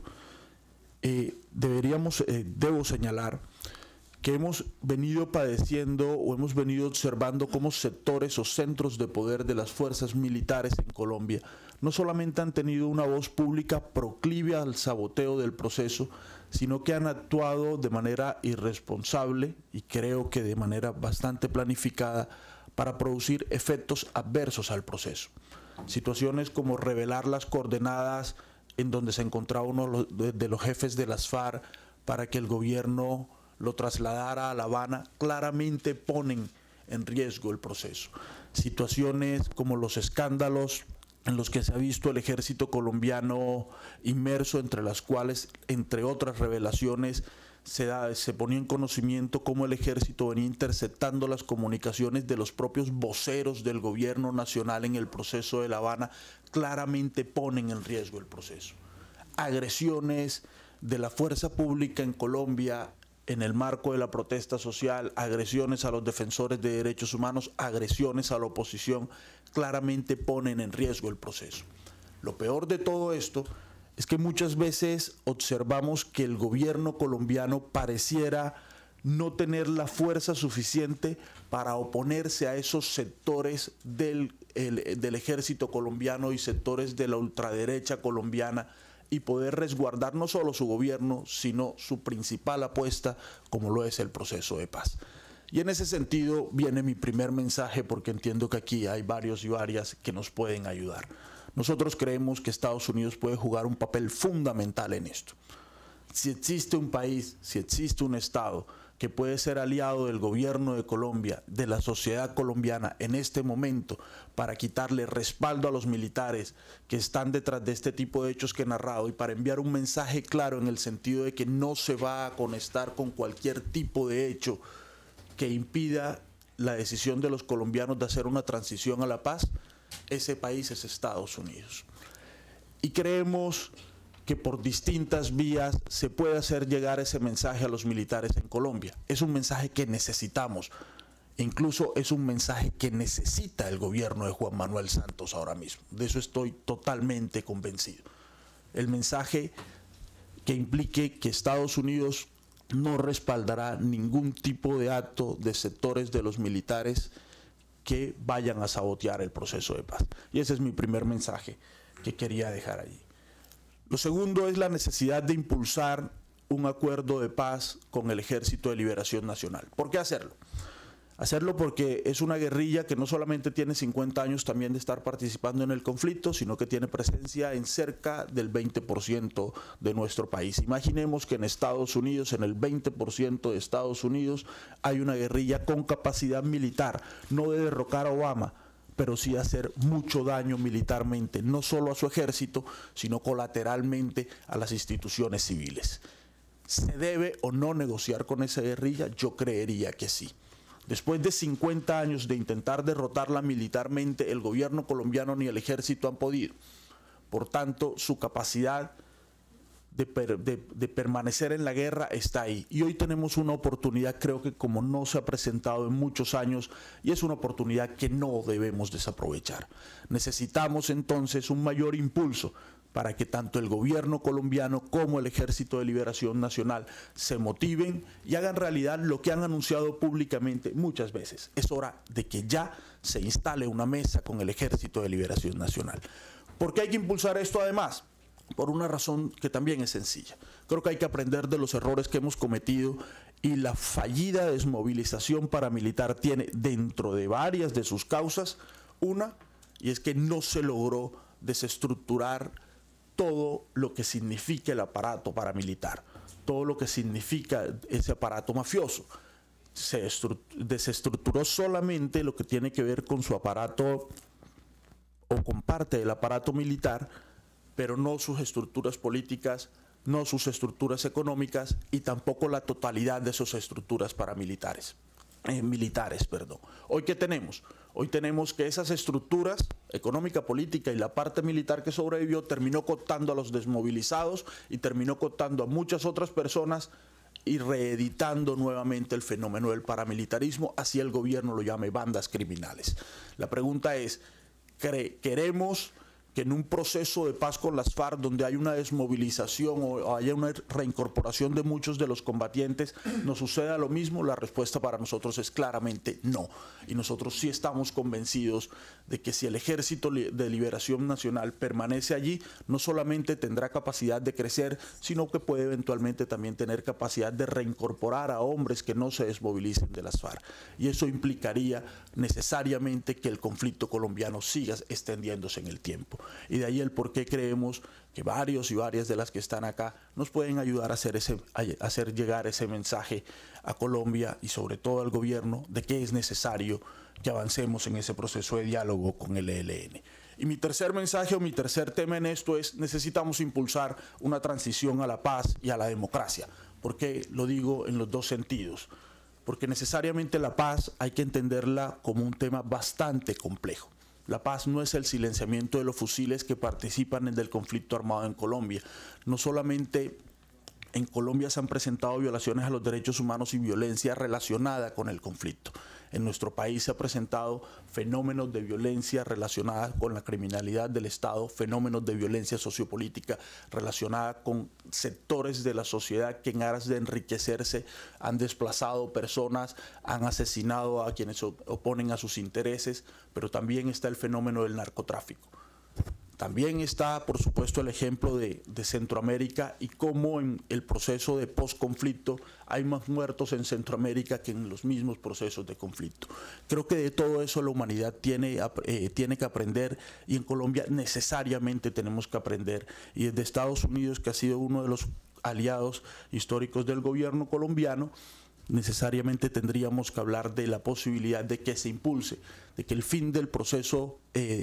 S7: debo señalar que hemos venido padeciendo o hemos venido observando cómo sectores o centros de poder de las fuerzas militares en Colombia no solamente han tenido una voz pública proclive al saboteo del proceso, sino que han actuado de manera irresponsable y creo que de manera bastante planificada para producir efectos adversos al proceso. Situaciones como revelar las coordenadas en donde se encontraba uno de los jefes de las FARC para que el gobierno lo trasladara a La Habana, claramente ponen en riesgo el proceso. Situaciones como los escándalos en los que se ha visto el ejército colombiano inmerso, entre las cuales, entre otras revelaciones, se ponía en conocimiento cómo el ejército venía interceptando las comunicaciones de los propios voceros del gobierno nacional en el proceso de La Habana, claramente ponen en riesgo el proceso. Agresiones de la fuerza pública en Colombia en el marco de la protesta social, agresiones a los defensores de derechos humanos, agresiones a la oposición, claramente ponen en riesgo el proceso. Lo peor de todo esto es que muchas veces observamos que el gobierno colombiano pareciera no tener la fuerza suficiente para oponerse a esos sectores del ejército colombiano y sectores de la ultraderecha colombiana y poder resguardar no solo su gobierno, sino su principal apuesta, como lo es el proceso de paz. Y en ese sentido viene mi primer mensaje, porque entiendo que aquí hay varios y varias que nos pueden ayudar. Nosotros creemos que Estados Unidos puede jugar un papel fundamental en esto. Si existe un país, si existe un Estado que puede ser aliado del gobierno de Colombia, de la sociedad colombiana en este momento, para quitarle respaldo a los militares que están detrás de este tipo de hechos que he narrado y para enviar un mensaje claro en el sentido de que no se va a conectar con cualquier tipo de hecho que impida la decisión de los colombianos de hacer una transición a la paz, ese país es Estados Unidos. Y creemos que por distintas vías se puede hacer llegar ese mensaje a los militares en Colombia. Es un mensaje que necesitamos, incluso es un mensaje que necesita el gobierno de Juan Manuel Santos ahora mismo. De eso estoy totalmente convencido. El mensaje que implique que Estados Unidos no respaldará ningún tipo de acto de sectores de los militares que vayan a sabotear el proceso de paz. Y ese es mi primer mensaje que quería dejar allí. Lo segundo es la necesidad de impulsar un acuerdo de paz con el Ejército de Liberación Nacional. ¿Por qué hacerlo? Hacerlo porque es una guerrilla que no solamente tiene 50 años también de estar participando en el conflicto, sino que tiene presencia en cerca del 20% de nuestro país. Imaginemos que en Estados Unidos, en el 20% de Estados Unidos, hay una guerrilla con capacidad militar, no de derrocar a Obama, pero sí hacer mucho daño militarmente, no solo a su ejército, sino colateralmente a las instituciones civiles. ¿Se debe o no negociar con esa guerrilla? Yo creería que sí. Después de 50 años de intentar derrotarla militarmente, el gobierno colombiano ni el ejército han podido. Por tanto, su capacidad de permanecer en la guerra está ahí. Y hoy tenemos una oportunidad, creo que como no se ha presentado en muchos años, y es una oportunidad que no debemos desaprovechar. Necesitamos entonces un mayor impulso para que tanto el gobierno colombiano como el Ejército de Liberación Nacional se motiven y hagan realidad lo que han anunciado públicamente muchas veces. Es hora de que ya se instale una mesa con el Ejército de Liberación Nacional. ¿Por qué hay que impulsar esto además? Por una razón que también es sencilla. Creo que hay que aprender de los errores que hemos cometido y la fallida desmovilización paramilitar tiene dentro de varias de sus causas una, y es que no se logró desestructurar todo lo que significa el aparato paramilitar, todo lo que significa ese aparato mafioso. Se desestructuró solamente lo que tiene que ver con su aparato o con parte del aparato militar, pero no sus estructuras políticas, no sus estructuras económicas y tampoco la totalidad de sus estructuras paramilitares. ¿Hoy qué tenemos? Hoy tenemos que esas estructuras económica, política y la parte militar que sobrevivió terminó cooptando a los desmovilizados y terminó cooptando a muchas otras personas y reeditando nuevamente el fenómeno del paramilitarismo, así el gobierno lo llame bandas criminales. La pregunta es, ¿queremos que en un proceso de paz con las FARC, donde hay una desmovilización o haya una reincorporación de muchos de los combatientes, nos suceda lo mismo? La respuesta para nosotros es claramente no. Y nosotros sí estamos convencidos de que si el Ejército de Liberación Nacional permanece allí, no solamente tendrá capacidad de crecer, sino que puede eventualmente también tener capacidad de reincorporar a hombres que no se desmovilicen de las FARC. Y eso implicaría necesariamente que el conflicto colombiano siga extendiéndose en el tiempo. Y de ahí el por qué creemos que varios y varias de las que están acá nos pueden ayudar a hacer llegar ese mensaje a Colombia y sobre todo al gobierno de que es necesario que avancemos en ese proceso de diálogo con el ELN. Y mi tercer mensaje o mi tercer tema en esto es: necesitamos impulsar una transición a la paz y a la democracia. ¿Por qué lo digo en los dos sentidos? Porque necesariamente la paz hay que entenderla como un tema bastante complejo. La paz no es el silenciamiento de los fusiles que participan en el conflicto armado en Colombia. No solamente en Colombia se han presentado violaciones a los derechos humanos y violencia relacionada con el conflicto. En nuestro país se han presentado fenómenos de violencia relacionadas con la criminalidad del Estado, fenómenos de violencia sociopolítica relacionada con sectores de la sociedad que en aras de enriquecerse han desplazado personas, han asesinado a quienes oponen a sus intereses, pero también está el fenómeno del narcotráfico. También está, por supuesto, el ejemplo de Centroamérica y cómo en el proceso de posconflicto hay más muertos en Centroamérica que en los mismos procesos de conflicto. Creo que de todo eso la humanidad tiene que aprender, y en Colombia necesariamente tenemos que aprender. Y desde Estados Unidos, que ha sido uno de los aliados históricos del gobierno colombiano, necesariamente tendríamos que hablar de la posibilidad de que se impulse, de que el fin del proceso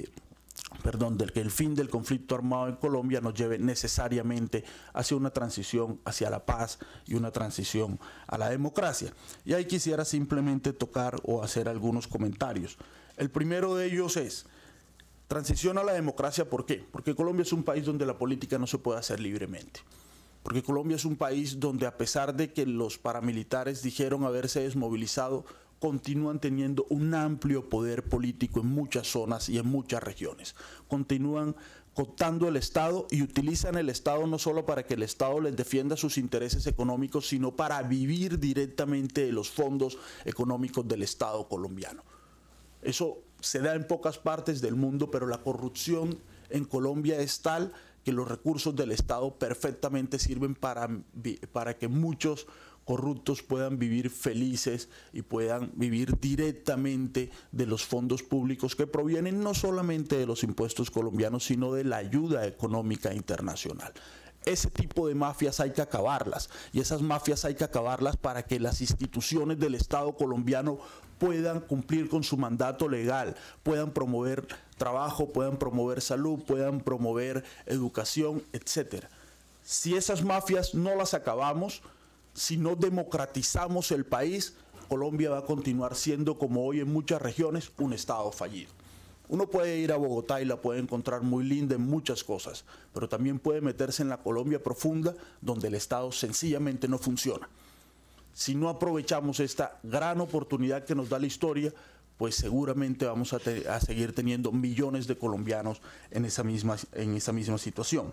S7: que el fin del conflicto armado en Colombia nos lleve necesariamente hacia una transición hacia la paz y una transición a la democracia. Y ahí quisiera simplemente tocar o hacer algunos comentarios. El primero de ellos es transición a la democracia. ¿Por qué? Porque Colombia es un país donde la política no se puede hacer libremente. Porque Colombia es un país donde, a pesar de que los paramilitares dijeron haberse desmovilizado, continúan teniendo un amplio poder político en muchas zonas y en muchas regiones. Continúan cooptando el Estado y utilizan el Estado no solo para que el Estado les defienda sus intereses económicos, sino para vivir directamente de los fondos económicos del Estado colombiano. Eso se da en pocas partes del mundo, pero la corrupción en Colombia es tal que los recursos del Estado perfectamente sirven para que muchos corruptos puedan vivir felices y puedan vivir directamente de los fondos públicos que provienen no solamente de los impuestos colombianos, sino de la ayuda económica internacional. Ese tipo de mafias hay que acabarlas, y esas mafias hay que acabarlas para que las instituciones del Estado colombiano puedan cumplir con su mandato legal, puedan promover trabajo, puedan promover salud, puedan promover educación, etc. Si esas mafias no las acabamos, si no democratizamos el país, Colombia va a continuar siendo, como hoy en muchas regiones, un Estado fallido. Uno puede ir a Bogotá y la puede encontrar muy linda en muchas cosas, pero también puede meterse en la Colombia profunda, donde el Estado sencillamente no funciona. Si no aprovechamos esta gran oportunidad que nos da la historia, pues seguramente vamos a seguir teniendo millones de colombianos en esa misma situación.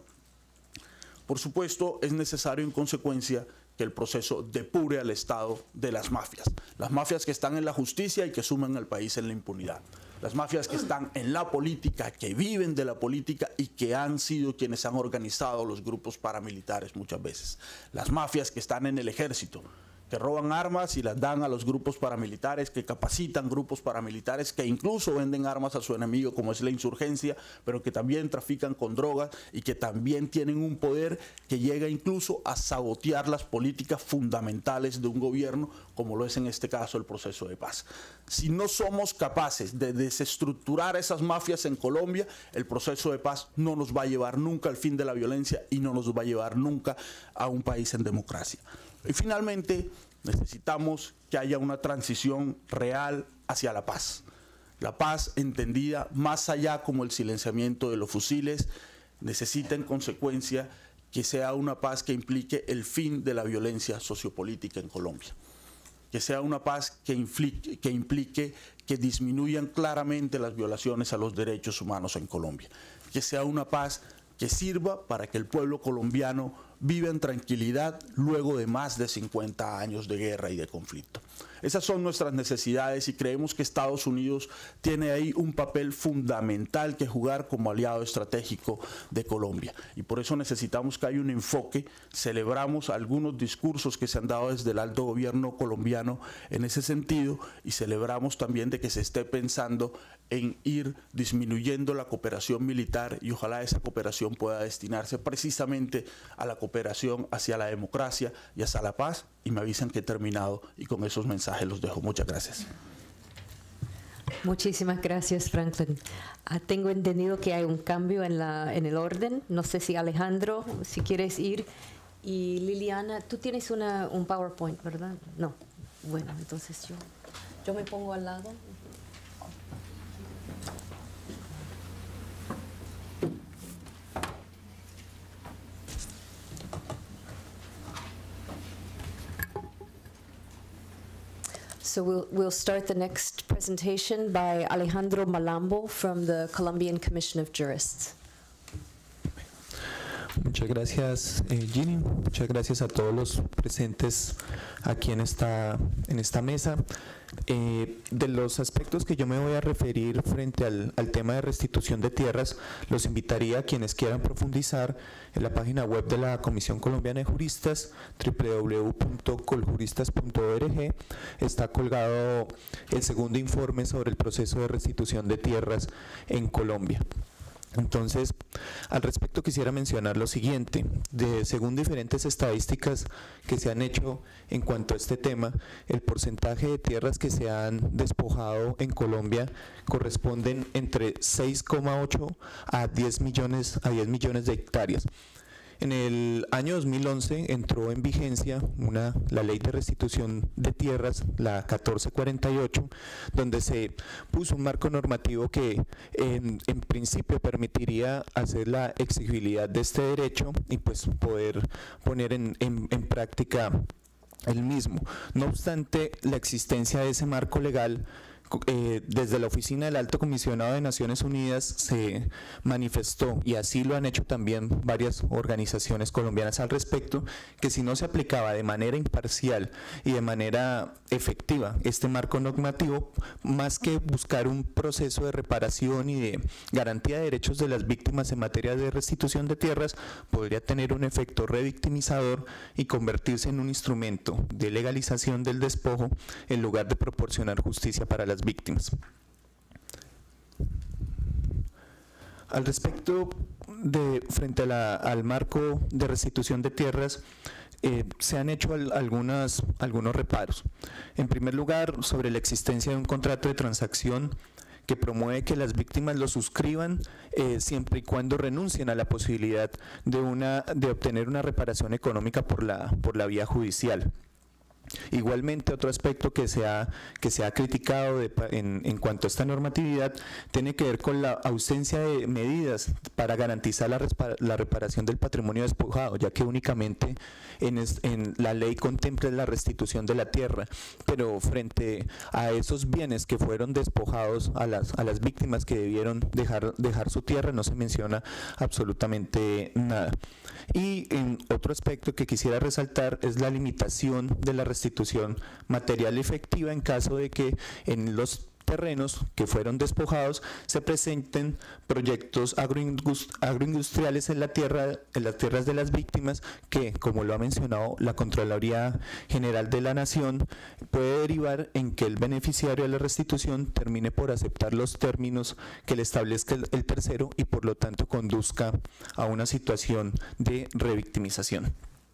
S7: Por supuesto, es necesario en consecuencia que el proceso depure al Estado de las mafias que están en la justicia y que suman al país en la impunidad. Las mafias que están en la política, que viven de la política y que han sido quienes han organizado los grupos paramilitares muchas veces. Las mafias que están en el ejército, que roban armas y las dan a los grupos paramilitares, que capacitan grupos paramilitares, que incluso venden armas a su enemigo, como es la insurgencia, pero que también trafican con drogas y que también tienen un poder que llega incluso a sabotear las políticas fundamentales de un gobierno, como lo es en este caso el proceso de paz. Si no somos capaces de desestructurar esas mafias en Colombia, el proceso de paz no nos va a llevar nunca al fin de la violencia y no nos va a llevar nunca a un país en democracia. Y finalmente, necesitamos que haya una transición real hacia la paz. La paz entendida más allá como el silenciamiento de los fusiles, necesita en consecuencia que sea una paz que implique el fin de la violencia sociopolítica en Colombia. Que sea una paz que implique que disminuyan claramente las violaciones a los derechos humanos en Colombia. Que sea una paz que sirva para que el pueblo colombiano viva en tranquilidad luego de más de 50 años de guerra y de conflicto. Esas son nuestras necesidades y creemos que Estados Unidos tiene ahí un papel fundamental que jugar como aliado estratégico de Colombia. Y por eso necesitamos que haya un enfoque. Celebramos algunos discursos que se han dado desde el alto gobierno colombiano en ese sentido y celebramos también de que se esté pensando en ir disminuyendo la cooperación militar y ojalá esa cooperación pueda destinarse precisamente a la cooperación hacia la democracia y hacia la paz. Y me avisan que he terminado y con esos mensajes los dejo. Muchas gracias.
S8: Muchísimas gracias, Franklin. Tengo entendido que hay un cambio en el orden. No sé si Alejandro, si quieres ir. Y Liliana, tú tienes un PowerPoint, ¿verdad? No. Bueno, entonces yo me pongo al lado. So we'll start the next presentation by Alejandro Malambo from the Colombian Commission of Jurists.
S17: Muchas gracias, Ginny. Muchas gracias a todos los presentes aquí en esta mesa. De los aspectos que yo me voy a referir frente al tema de restitución de tierras, los invitaría a quienes quieran profundizar en la página web de la Comisión Colombiana de Juristas, www.coljuristas.org. Está colgado el segundo informe sobre el proceso de restitución de tierras en Colombia. Entonces, al respecto quisiera mencionar lo siguiente. Según diferentes estadísticas que se han hecho en cuanto a este tema, el porcentaje de tierras que se han despojado en Colombia corresponden entre 6,8 a 10 millones de hectáreas. En el año 2011 entró en vigencia la ley de restitución de tierras, la 1448, donde se puso un marco normativo que en principio permitiría hacer la exigibilidad de este derecho y pues poder poner en práctica el mismo. No obstante, la existencia de ese marco legal, desde la Oficina del Alto Comisionado de Naciones Unidas se manifestó, y así lo han hecho también varias organizaciones colombianas al respecto, que si no se aplicaba de manera imparcial y de manera efectiva este marco normativo, más que buscar un proceso de reparación y de garantía de derechos de las víctimas en materia de restitución de tierras, podría tener un efecto revictimizador y convertirse en un instrumento de legalización del despojo en lugar de proporcionar justicia para las víctimas. Al respecto frente al marco de restitución de tierras, se han hecho algunos reparos. En primer lugar, sobre la existencia de un contrato de transacción que promueve que las víctimas lo suscriban siempre y cuando renuncien a la posibilidad de obtener una reparación económica por la vía judicial. Igualmente, otro aspecto que se ha criticado en cuanto a esta normatividad tiene que ver con la ausencia de medidas para garantizar la reparación del patrimonio despojado, ya que únicamente en la ley contempla la restitución de la tierra, pero frente a esos bienes que fueron despojados a las víctimas que debieron dejar su tierra, no se menciona absolutamente nada. Y otro aspecto que quisiera resaltar es la limitación de la restitución material efectiva en caso de que en los terrenos que fueron despojados se presenten proyectos agroindustriales en las tierras de las víctimas que, como lo ha mencionado la Contraloría General de la Nación, puede derivar en que el beneficiario de la restitución termine por aceptar los términos que le establezca el tercero y por lo tanto conduzca a una situación de revictimización.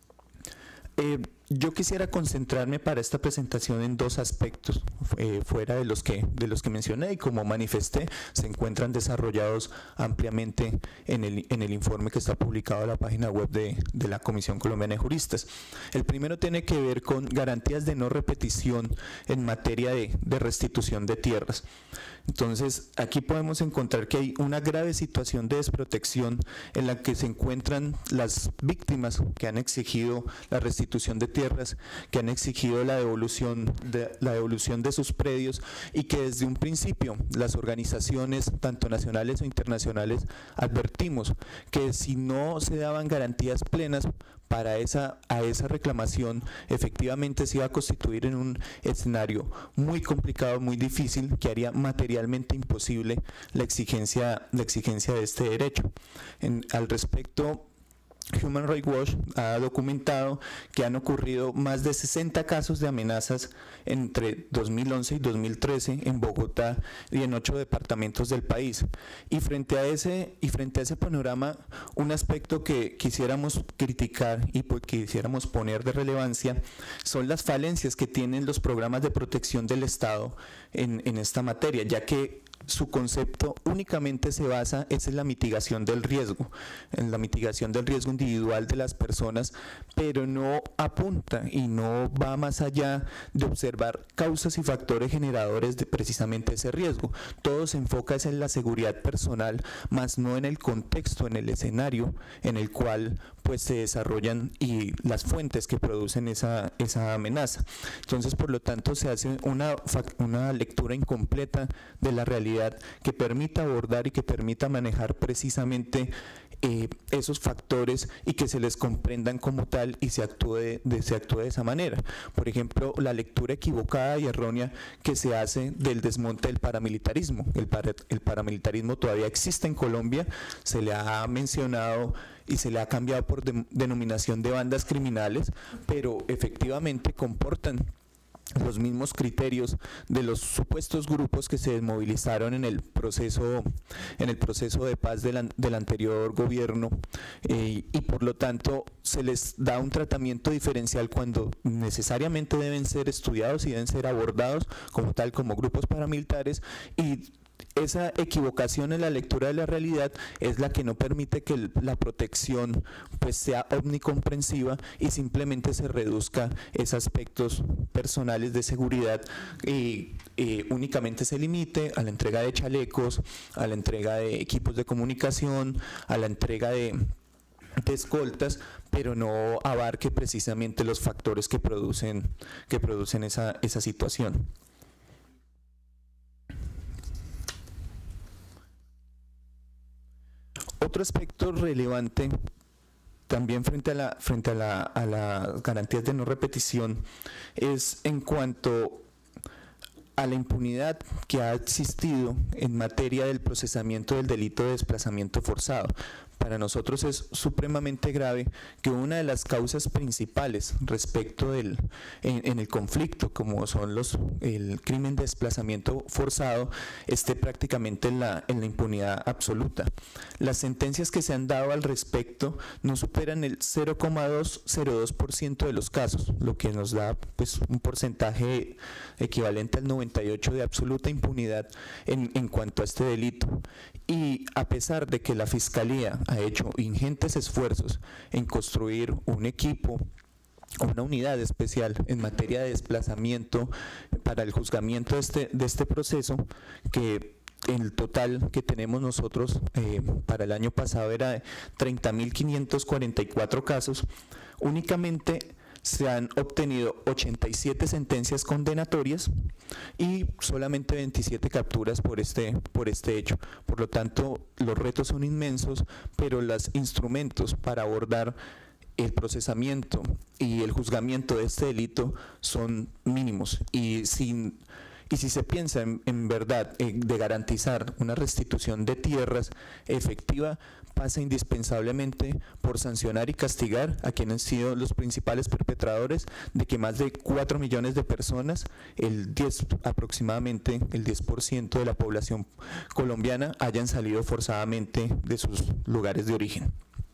S17: Yo quisiera concentrarme para esta presentación en dos aspectos, fuera de los que mencioné y como manifesté, se encuentran desarrollados ampliamente en el informe que está publicado en la página web de la Comisión Colombiana de Juristas. El primero tiene que ver con garantías de no repetición en materia de restitución de tierras. Entonces, aquí podemos encontrar que hay una grave situación de desprotección en la que se encuentran las víctimas que han exigido la restitución de tierras, que han exigido la devolución de sus predios y que desde un principio las organizaciones, tanto nacionales o internacionales, advertimos que si no se daban garantías plenas a esa reclamación, efectivamente se iba a constituir en un escenario muy complicado, muy difícil, que haría materialmente imposible la exigencia de este derecho. Al respecto, Human Rights Watch ha documentado que han ocurrido más de 60 casos de amenazas entre 2011 y 2013 en Bogotá y en 8 departamentos del país. Y frente a ese panorama, un aspecto que quisiéramos criticar y quisiéramos poner de relevancia son las falencias que tienen los programas de protección del Estado en esta materia, ya que su concepto únicamente se basa en la mitigación del riesgo, individual de las personas, pero no apunta y no va más allá de observar causas y factores generadores de precisamente ese riesgo. Todo se enfoca en la seguridad personal, más no en el contexto, en el escenario en el cual pues se desarrollan y las fuentes que producen esa amenaza. Entonces, por lo tanto, se hace una lectura incompleta de la realidad que permita abordar y que permita manejar precisamente esos factores y que se les comprendan como tal y se actúe de esa manera. Por ejemplo, la lectura equivocada y errónea que se hace del desmonte del paramilitarismo. El paramilitarismo todavía existe en Colombia, se le ha mencionado y se le ha cambiado por denominación de bandas criminales, pero efectivamente comportan los mismos criterios de los supuestos grupos que se desmovilizaron en el proceso de paz del anterior gobierno, y por lo tanto se les da un tratamiento diferencial cuando necesariamente deben ser estudiados y deben ser abordados como tal, como grupos paramilitares, y esa equivocación en la lectura de la realidad es la que no permite que la protección pues sea omnicomprensiva y simplemente se reduzca esos aspectos personales de seguridad y únicamente se limite a la entrega de chalecos, a la entrega de equipos de comunicación, a la entrega de escoltas, pero no abarque precisamente los factores que producen esa situación. Otro aspecto relevante también frente a las garantías de no repetición es en cuanto a la impunidad que ha existido en materia del procesamiento del delito de desplazamiento forzado. Para nosotros es supremamente grave que una de las causas principales respecto en el conflicto, como son el crimen de desplazamiento forzado, esté prácticamente en la impunidad absoluta. Las sentencias que se han dado al respecto no superan el 0,202% de los casos, lo que nos da pues un porcentaje equivalente al 98% de absoluta impunidad en cuanto a este delito. Y a pesar de que la Fiscalía ha hecho ingentes esfuerzos en construir un equipo una unidad especial en materia de desplazamiento para el juzgamiento de este proceso, que el total que tenemos nosotros para el año pasado era de 30.544 casos. Únicamente se han obtenido 87 sentencias condenatorias y solamente 27 capturas por este hecho. Por lo tanto, los retos son inmensos, pero los instrumentos para abordar el procesamiento y el juzgamiento de este delito son mínimos. Y si se piensa en verdad de garantizar una restitución de tierras efectiva, pasa indispensablemente por sancionar y castigar a quienes han sido los principales perpetradores de que más de 4 millones de personas, aproximadamente el 10% de la población colombiana, hayan salido forzadamente de sus lugares de origen.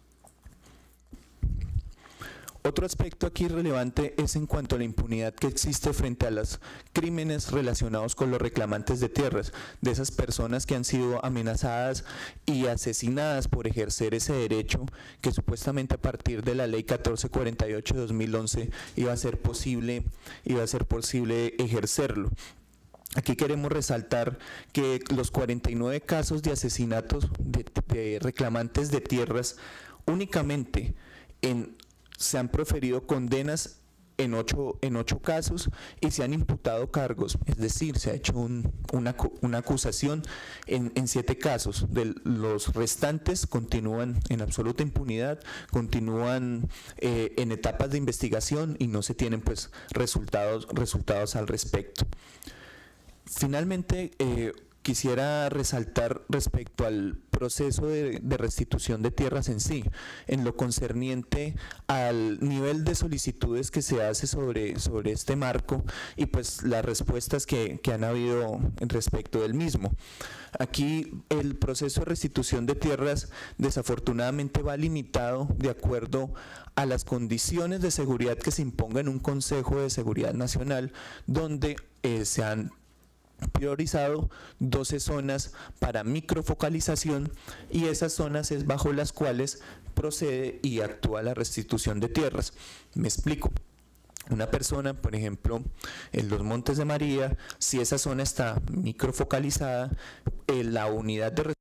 S17: Otro aspecto aquí relevante es en cuanto a la impunidad que existe frente a los crímenes relacionados con los reclamantes de tierras, de esas personas que han sido amenazadas y asesinadas por ejercer ese derecho que supuestamente a partir de la ley 1448 de 2011 iba a ser posible ejercerlo. Aquí queremos resaltar que los 49 casos de asesinatos de reclamantes de tierras únicamente se han proferido condenas en 8 casos y se han imputado cargos, es decir, se ha hecho una acusación en 7 casos. Los restantes continúan en absoluta impunidad, continúan en etapas de investigación y no se tienen pues resultados al respecto. Finalmente, quisiera resaltar respecto al proceso de restitución de tierras en sí, en lo concerniente al nivel de solicitudes que se hace sobre este marco y pues las respuestas que han habido respecto del mismo. Aquí el proceso de restitución de tierras desafortunadamente va limitado de acuerdo a las condiciones de seguridad que se imponga en un Consejo de Seguridad Nacional, donde se han priorizado 12 zonas para microfocalización y esas zonas es bajo las cuales procede y actúa la restitución de tierras. Me explico. Una persona, por ejemplo, en los Montes de María, si esa zona está microfocalizada, la unidad de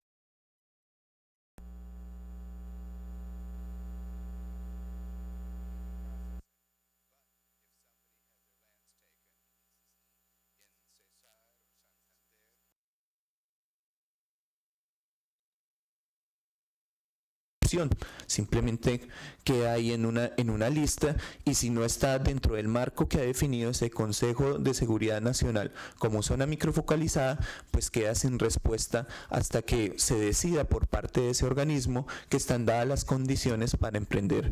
S17: simplemente queda ahí en una lista y si no está dentro del marco que ha definido ese Consejo de Seguridad Nacional como zona microfocalizada, pues queda sin respuesta hasta que se decida por parte de ese organismo que están dadas las condiciones para emprender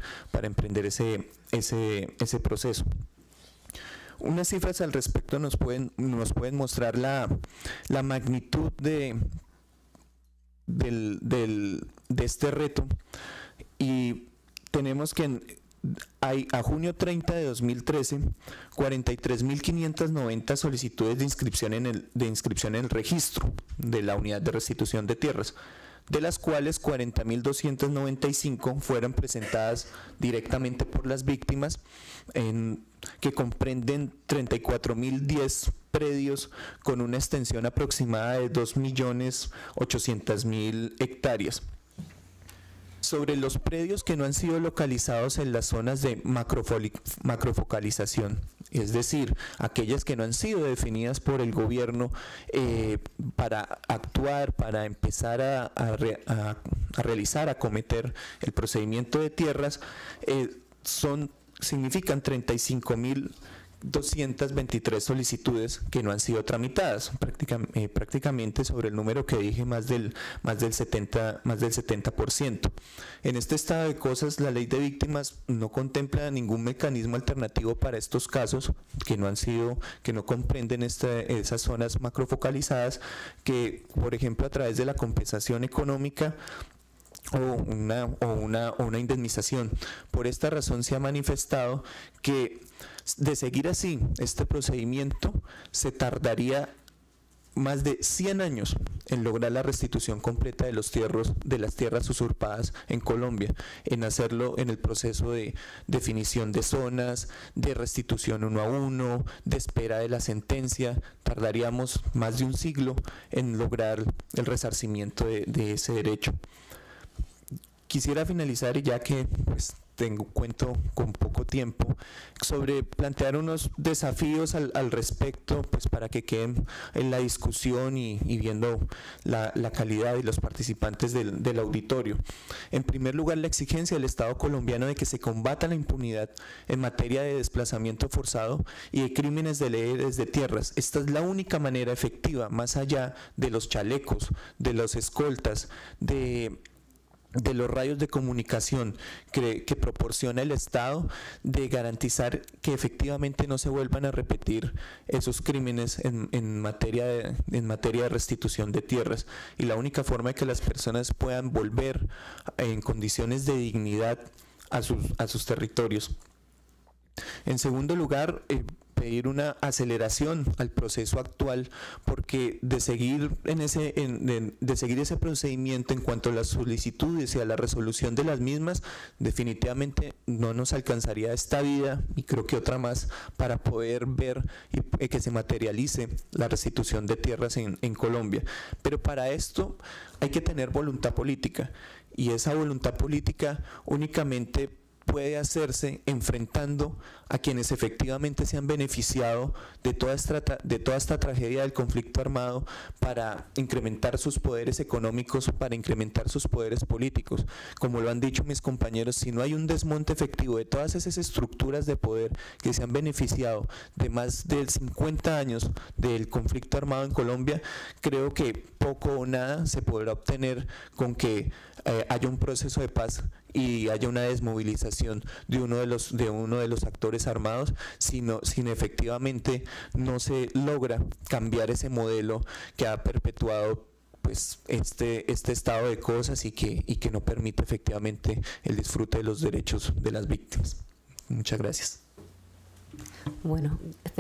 S17: ese proceso. Unas cifras al respecto nos pueden mostrar la magnitud de este reto, y tenemos que a junio 30 de 2013 43.590 solicitudes de inscripción en el registro de la unidad de restitución de tierras, de las cuales 40.295 fueron presentadas directamente por las víctimas, que comprenden 34.010 predios con una extensión aproximada de 2.800.000 hectáreas. Sobre los predios que no han sido localizados en las zonas de macrofocalización, es decir, aquellas que no han sido definidas por el gobierno para actuar, para empezar a realizar, a acometer el procedimiento de tierras, significan 35.223 solicitudes que no han sido tramitadas, prácticamente sobre el número que dije, más del 70%. En este estado de cosas, la ley de víctimas no contempla ningún mecanismo alternativo para estos casos que no comprenden esas zonas macrofocalizadas, que por ejemplo a través de la compensación económica o una indemnización. Por esta razón se ha manifestado que de seguir así este procedimiento se tardaría más de 100 años en lograr la restitución completa de las tierras usurpadas en Colombia, en hacerlo en el proceso de definición de zonas, de restitución 1 a 1, de espera de la sentencia. Tardaríamos más de un siglo en lograr el resarcimiento de ese derecho. Quisiera finalizar, y ya que pues, cuento con poco tiempo, sobre plantear unos desafíos al respecto, pues para que queden en la discusión y viendo la calidad y los participantes del auditorio. En primer lugar, la exigencia del Estado colombiano de que se combata la impunidad en materia de desplazamiento forzado y de crímenes de leyes de tierras. Esta es la única manera efectiva, más allá de los chalecos, de los escoltas, de los radios de comunicación que proporciona el Estado, de garantizar que efectivamente no se vuelvan a repetir esos crímenes en materia de restitución de tierras. Y la única forma de que las personas puedan volver en condiciones de dignidad a sus territorios. En segundo lugar, pedir una aceleración al proceso actual, porque de seguir ese procedimiento en cuanto a las solicitudes y a la resolución de las mismas, definitivamente no nos alcanzaría esta vida y creo que otra más para poder ver y que se materialice la restitución de tierras en Colombia. Pero para esto hay que tener voluntad política, y esa voluntad política únicamente puede hacerse enfrentando a quienes efectivamente se han beneficiado de toda esta tragedia del conflicto armado para incrementar sus poderes económicos, para incrementar sus poderes políticos. Como lo han dicho mis compañeros, si no hay un desmonte efectivo de todas esas estructuras de poder que se han beneficiado de más de 50 años del conflicto armado en Colombia, creo que poco o nada se podrá obtener con que haya un proceso de paz y haya una desmovilización de uno de los actores armados, sino efectivamente no se logra cambiar ese modelo que ha perpetuado pues este estado de cosas y que no permite efectivamente el disfrute de los derechos de las víctimas. Muchas gracias.
S8: Bueno,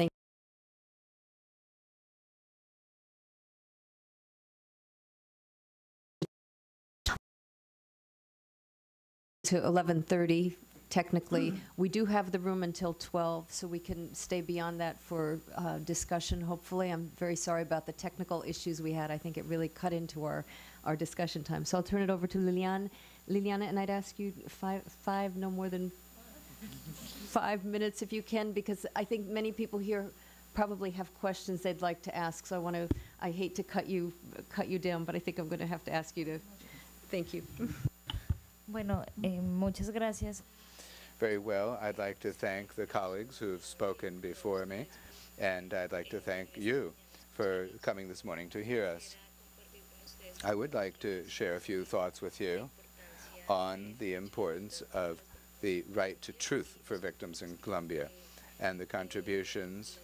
S8: to 11:30 technically. We do have the room until 12, so we can stay beyond that for discussion, hopefully. I'm very sorry about the technical issues we had. I think it really cut into our discussion time. So I'll turn it over to Liliana, and I'd ask you no more than 5 minutes if you can, because I think many people here probably have questions they'd like to ask. So I hate to cut you down, but I think I'm going to have to ask you to. Thank you.
S14: Bueno, muchas gracias.
S18: Very well. I'd like to thank the colleagues who have spoken before me, and I'd like to thank you for coming this morning to hear us. I would like to share a few thoughts with you on the importance of the right to truth for victims in Colombia and the contributions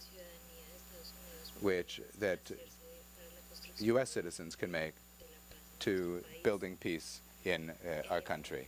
S18: that U.S. citizens can make to building peace in our country.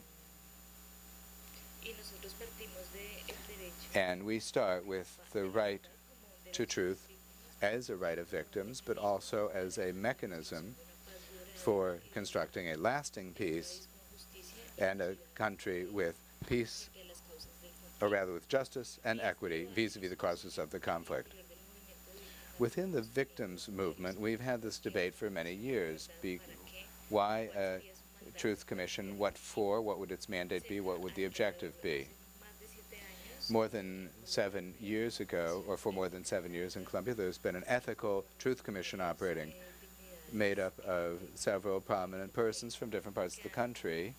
S18: And we start with the right to truth as a right of victims, but also as a mechanism for constructing a lasting peace and a country with peace, or rather with justice and equity vis-a-vis the causes of the conflict. Within the victims movement, we've had this debate for many years. Why a Truth Commission? What for? What would its mandate be? What would the objective be? More than 7 years ago, or for more than 7 years in Colombia, there's been an ethical Truth Commission operating, made up of several prominent persons from different parts of the country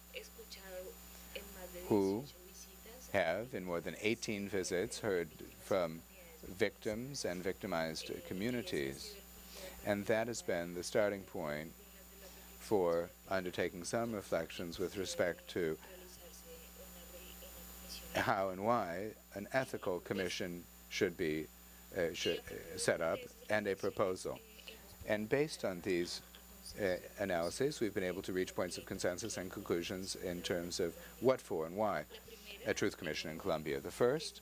S18: who have, in more than 18 visits, heard from victims and victimized communities. And that has been the starting point for undertaking some reflections with respect to how and why an ethical commission should be set up, and a proposal. And based on these analyses, we've been able to reach points of consensus and conclusions in terms of what for and why a Truth Commission in Colombia. The first,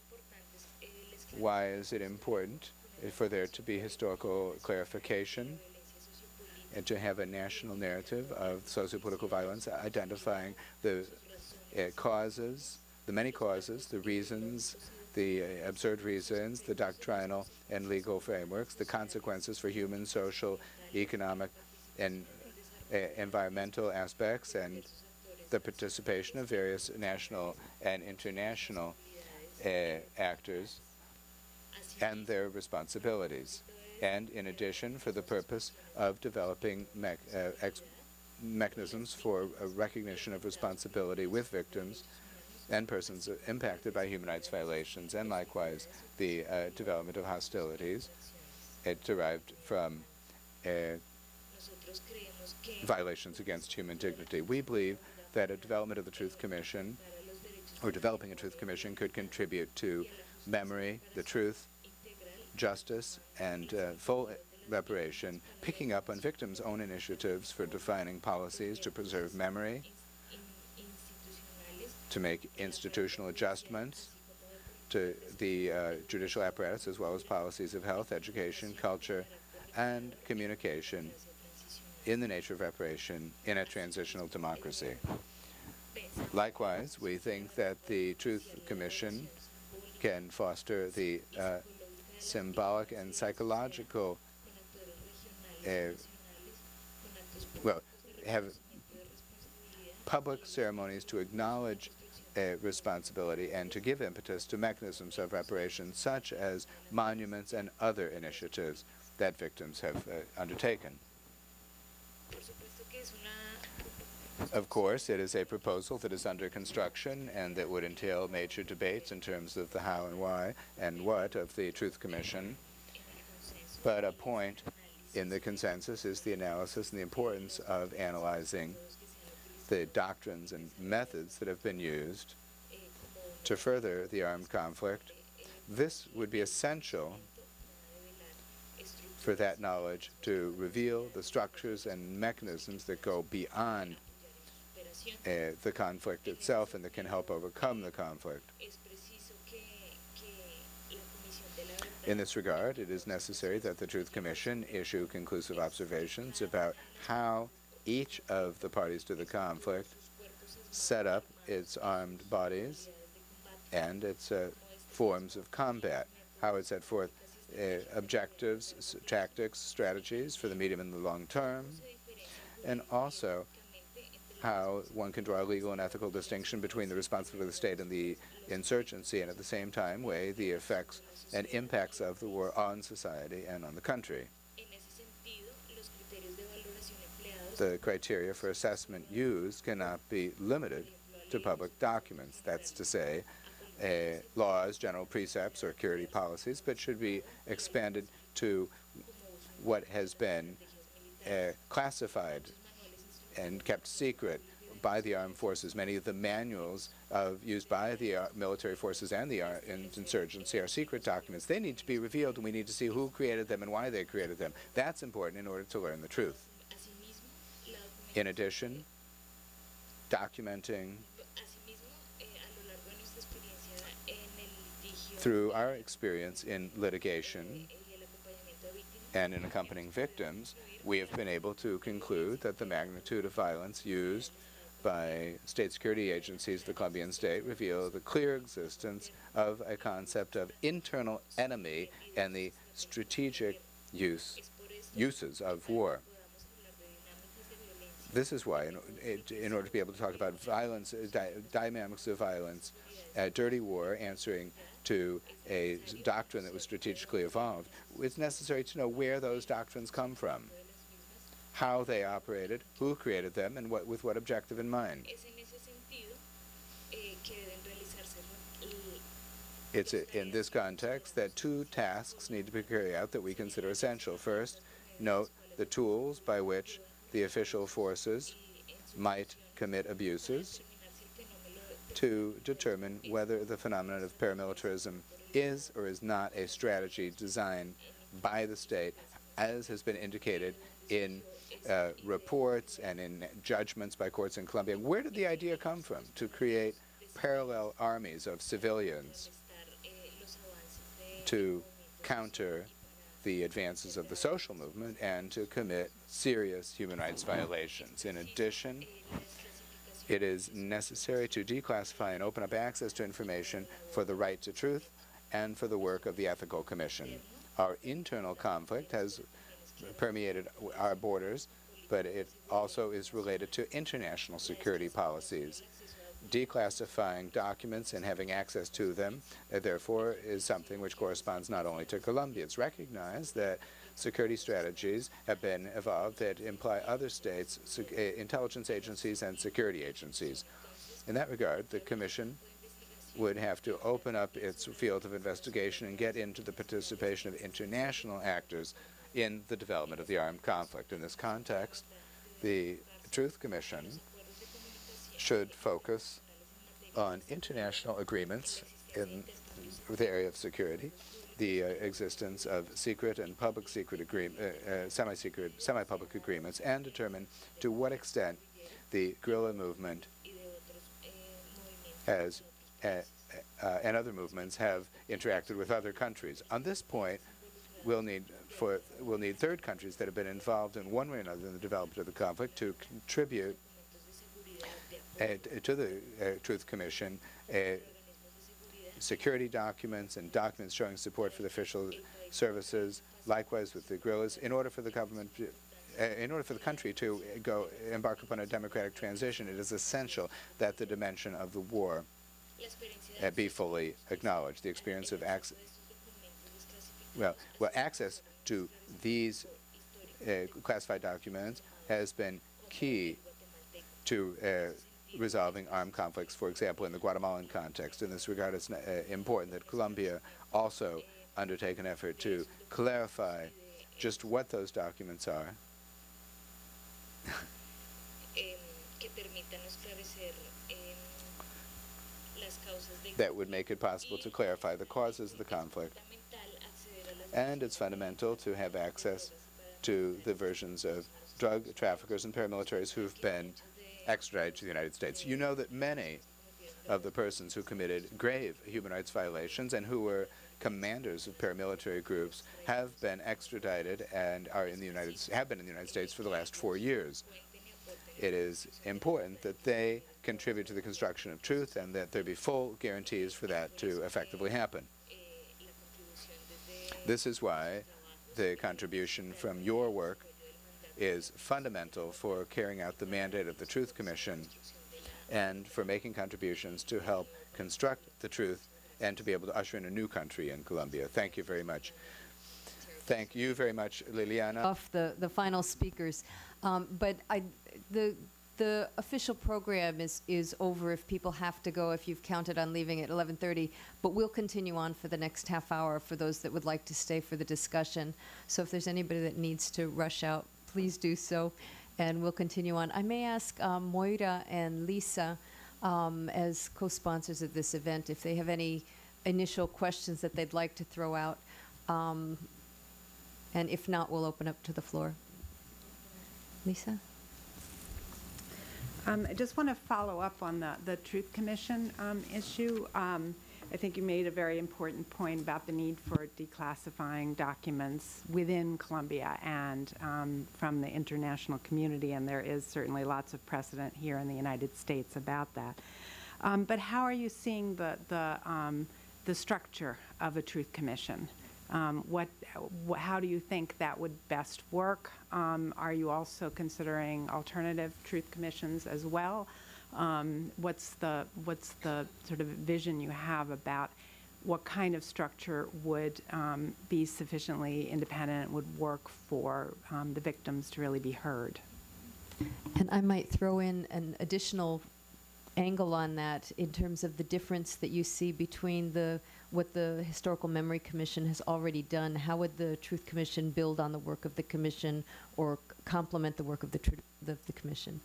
S18: why is it important for there to be historical clarification and to have a national narrative of sociopolitical violence, identifying the causes, the many causes, the reasons, the absurd reasons, the doctrinal and legal frameworks, the consequences for human, social, economic, and environmental aspects, and the participation of various national and international actors and their responsibilities. And in addition, for the purpose of developing mechanisms for recognition of responsibility with victims and persons impacted by human rights violations, and likewise the development of hostilities derived from violations against human dignity. We believe that a development of the Truth Commission, or developing a Truth Commission, could contribute to memory, the truth, justice, and full reparation, picking up on victims' own initiatives for defining policies to preserve memory, to make institutional adjustments to the judicial apparatus, as well as policies of health, education, culture, and communication in the nature of reparation in a transitional democracy. Likewise, we think that the Truth Commission can foster the symbolic and psychological, have public ceremonies to acknowledge responsibility and to give impetus to mechanisms of reparation, such as monuments and other initiatives that victims have undertaken. Of course, it is a proposal that is under construction and that would entail major debates in terms of the how and why and what of the Truth Commission. But a point in the consensus is the analysis and the importance of analyzing the doctrines and methods that have been used to further the armed conflict. This would be essential for that knowledge to reveal the structures and mechanisms that go beyond the conflict itself and that can help overcome the conflict. In this regard, it is necessary that the Truth Commission issue conclusive observations about how each of the parties to the conflict set up its armed bodies and its forms of combat, how it set forth objectives, tactics, strategies for the medium and the long term, and also how one can draw a legal and ethical distinction between the responsibility of the state and the insurgency, and at the same time weigh the effects and impacts of the war on society and on the country. The criteria for assessment used cannot be limited to public documents, that's to say, laws, general precepts, or security policies, but should be expanded to what has been classified and kept secret by the armed forces. Many of the manuals used by the military forces and the insurgency are secret documents. They need to be revealed, and we need to see who created them and why they created them. That's important in order to learn the truth. In addition, documenting through our experience in litigation and in accompanying victims, we have been able to conclude that the magnitude of violence used by state security agencies of the Colombian state reveal the clear existence of a concept of internal enemy and the strategic uses of war. This is why, in order to be able to talk about violence, dynamics of violence, dirty war, answering to a doctrine that was strategically evolved, it's necessary to know where those doctrines come from, how they operated, who created them, and with what objective in mind. It's in this context that two tasks need to be carried out that we consider essential. First, note the tools by which the official forces might commit abuses, to determine whether the phenomenon of paramilitarism is or is not a strategy designed by the state, as has been indicated in reports and in judgments by courts in Colombia. Where did the idea come from to create parallel armies of civilians to counter the advances of the social movement and to commit serious human rights violations. In addition, it is necessary to declassify and open up access to information for the right to truth and for the work of the Ethical Commission. Our internal conflict has permeated our borders, but it also is related to international security policies. Declassifying documents and having access to them, therefore, is something which corresponds not only to Colombia. It's recognized that security strategies have been evolved that imply other states, intelligence agencies, and security agencies. In that regard, the Commission would have to open up its field of investigation and get into the participation of international actors in the development of the armed conflict. In this context, the Truth Commission should focus on international agreements in the area of security, the existence of secret and public secret semi-public agreements, and determine to what extent the guerrilla movement has and other movements have interacted with other countries. On this point, we'll need third countries that have been involved in one way or another in the development of the conflict to contribute to the Truth Commission security documents and documents showing support for the official services, likewise with the guerrillas, in order for the government, in order for the country to embark upon a democratic transition. It is essential that the dimension of the war be fully acknowledged. The experience of access, access to these classified documents has been key to resolving armed conflicts, for example, in the Guatemalan context. In this regard, it's important that Colombia also undertake an effort to clarify just what those documents are. That would make it possible to clarify the causes of the conflict. And it's fundamental to have access to the versions of drug traffickers and paramilitaries who've been extradited to the United States. You know that many of the persons who committed grave human rights violations and who were commanders of paramilitary groups have been extradited and have been in the United States for the last 4 years. It is important that they contribute to the construction of truth and that there be full guarantees for that to effectively happen. This is why the contribution from your work is fundamental for carrying out the mandate of the Truth Commission and for making contributions to help construct the truth and to be able to usher in a new country in Colombia. Thank you very much. Thank you very much, Liliana.
S8: Off the final speakers, but the official program is over if people have to go, if you've counted on leaving at 11:30, but we'll continue on for the next half hour for those that would like to stay for the discussion. So if there's anybody that needs to rush out, please do so, and we'll continue on. I may ask Moira and Lisa, as co-sponsors of this event, if they have any initial questions that they'd like to throw out, and if not, we'll open up to the floor. Lisa?
S1: I just want to follow up on the Truth Commission issue. I think you made a very important point about the need for declassifying documents within Colombia and from the international community, and there is certainly lots of precedent here in the United States about that. But how are you seeing the structure of a Truth Commission? How do you think that would best work? Are you also considering alternative truth commissions as well? What's the sort of vision you have about what kind of structure would be sufficiently independent, would work for the victims to really be heard?
S8: And I might throw in an additional angle on that in terms of the difference that you see between what the Historical Memory Commission has already done. How would the Truth Commission build on the work of the Commission or complement the work of the Commission?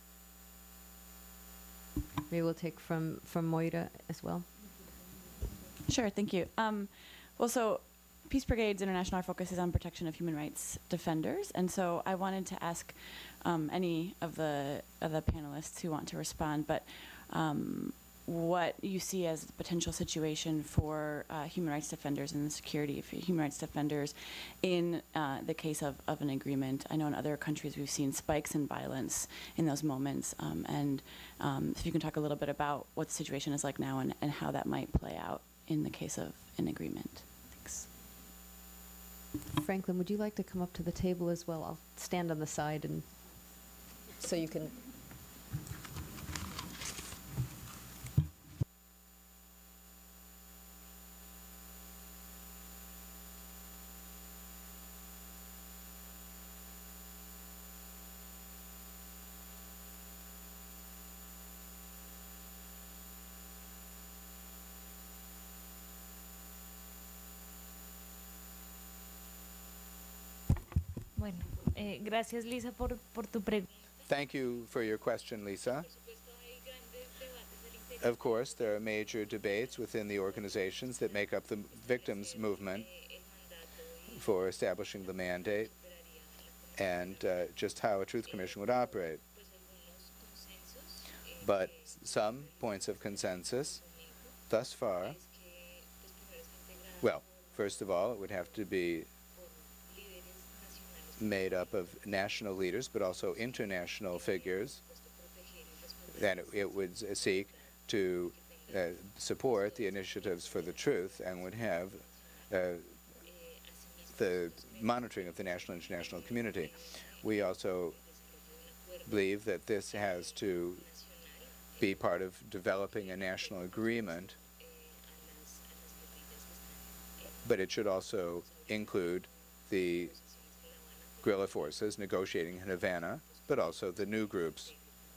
S8: Maybe we'll take from Moira as well.
S5: Sure, thank you. Well, so Peace Brigade's international, our focus is on protection of human rights defenders, and so I wanted to ask any of the panelists who want to respond, but what you see as the potential situation for human rights defenders and the security of human rights defenders in the case of an agreement. I know in other countries we've seen spikes in violence in those moments, and if you can talk a little bit about what the situation is like now and how that might play out in the case of an agreement. Thanks.
S8: Franklin, would you like to come up to the table as well? I'll stand on the side and so you can.
S14: Bueno, gracias Lisa por tu pregunta.
S18: Thank you for your question, Lisa. Of course, there are major debates within the organizations that make up the victims movement for establishing the mandate and just how a Truth Commission would operate. But some points of consensus thus far, well, first of all, it would have to be made up of national leaders, but also international figures. And it would seek to support the initiatives for the truth and would have the monitoring of the national and international community. We also believe that this has to be part of developing a national agreement, but it should also include the guerrilla forces negotiating in Havana, but also the new groups,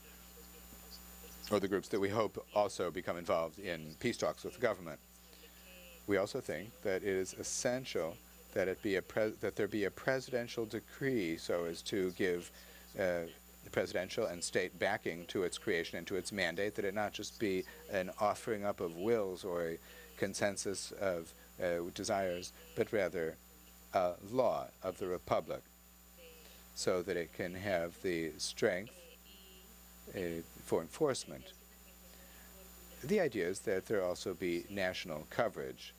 S18: or the groups that we hope also become involved in peace talks with the government. We also think that it is essential that there be a presidential decree so as to give the presidential and state backing to its creation and to its mandate, that it not just be an offering up of wills or a consensus of desires, but rather a law of the republic, so that it can have the strength for enforcement. The idea is that there also be national coverage,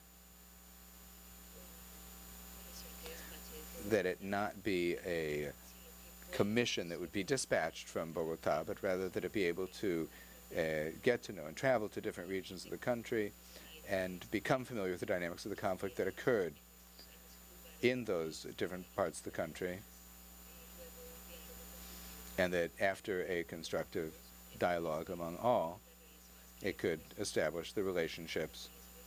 S18: that it not be a commission that would be dispatched from Bogota, but rather that it be able to get to know and travel to different regions of the country and become familiar with the dynamics of the conflict that occurred in those different parts of the country, and that after a constructive dialogue among all, it could establish the relationships,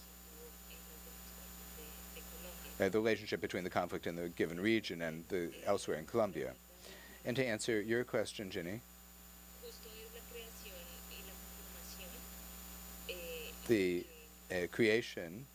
S18: the relationship between the conflict in the given region and elsewhere in Colombia. And to answer your question, Ginny, the creation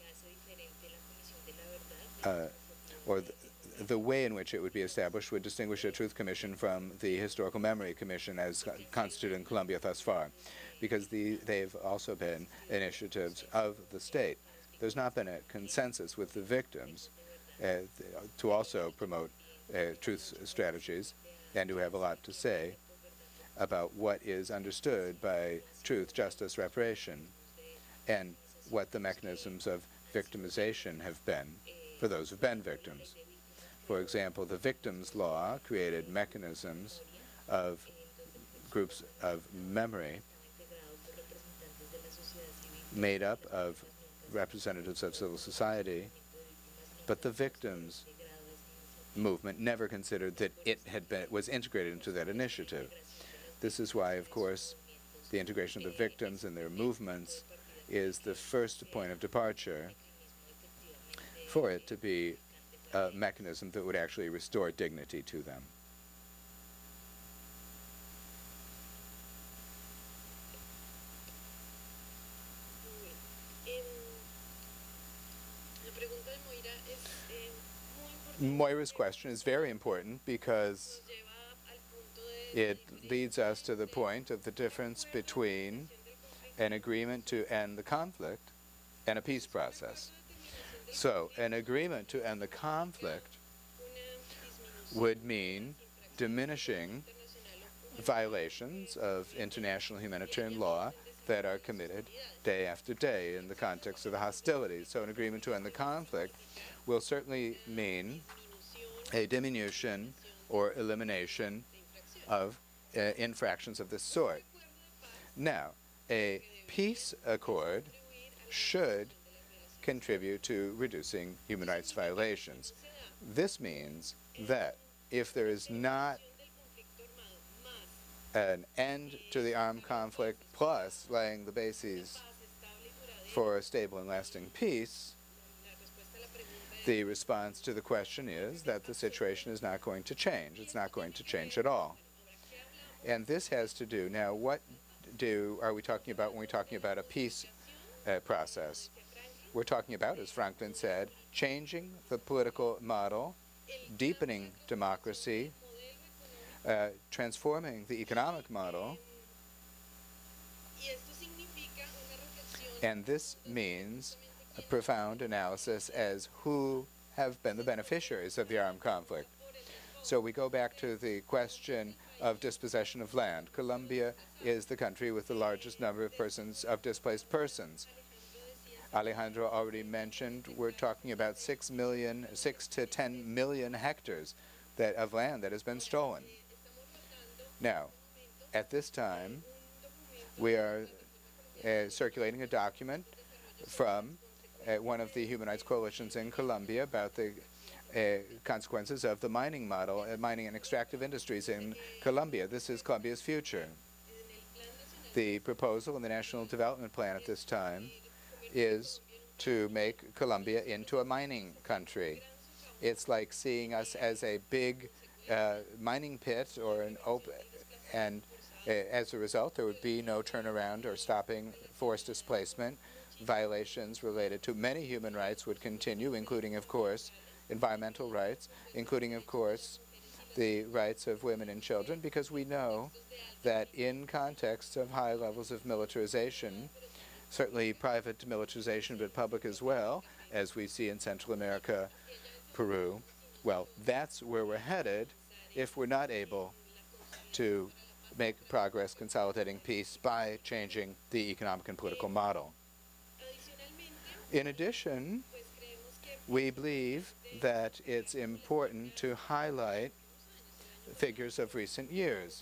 S18: or the way in which it would be established would distinguish a Truth Commission from the Historical Memory Commission as constituted in Colombia thus far, because they've also been initiatives of the state. There's not been a consensus with the victims to also promote truth strategies and to have a lot to say about what is understood by truth, justice, reparation, and what the mechanisms of victimization have been for those who've been victims. For example, the Victims Law created mechanisms of groups of memory made up of representatives of civil society, but the victims movement never considered that it was integrated into that initiative. This is why, of course, the integration of the victims and their movements is the first point of departure for it to be a mechanism that would actually restore dignity to them. Moira's question is very important because it leads us to the point of the difference between an agreement to end the conflict and a peace process. So, an agreement to end the conflict would mean diminishing violations of international humanitarian law that are committed day after day in the context of the hostilities. So an agreement to end the conflict will certainly mean a diminution or elimination of infractions of this sort. Now, a peace accord should contribute to reducing human rights violations. This means that if there is not an end to the armed conflict plus laying the bases for a stable and lasting peace, the response to the question is that the situation is not going to change. It's not going to change at all. And this has to do, now what are we talking about when we're talking about a peace process? We're talking about, as Franklin said, changing the political model, deepening democracy, transforming the economic model, and this means a profound analysis as who have been the beneficiaries of the armed conflict. So we go back to the question of dispossession of land. Colombia is the country with the largest number of displaced persons. Alejandro already mentioned we're talking about 6 to 10 million hectares of land that has been stolen. Now, at this time, we are circulating a document from one of the human rights coalitions in Colombia about the consequences of the mining model, mining and extractive industries in Colombia. This is Colombia's future. The proposal in the National Development Plan at this time is to make Colombia into a mining country. It's like seeing us as a big mining pit or an open, and as a result, there would be no turnaround or stopping forced displacement. Violations related to many human rights would continue, including, of course, environmental rights, including, of course, the rights of women and children, because we know that in contexts of high levels of militarization, certainly private militarization, but public as well, as we see in Central America, Peru, well, that's where we're headed if we're not able to make progress consolidating peace by changing the economic and political model. In addition, we believe that it's important to highlight figures of recent years.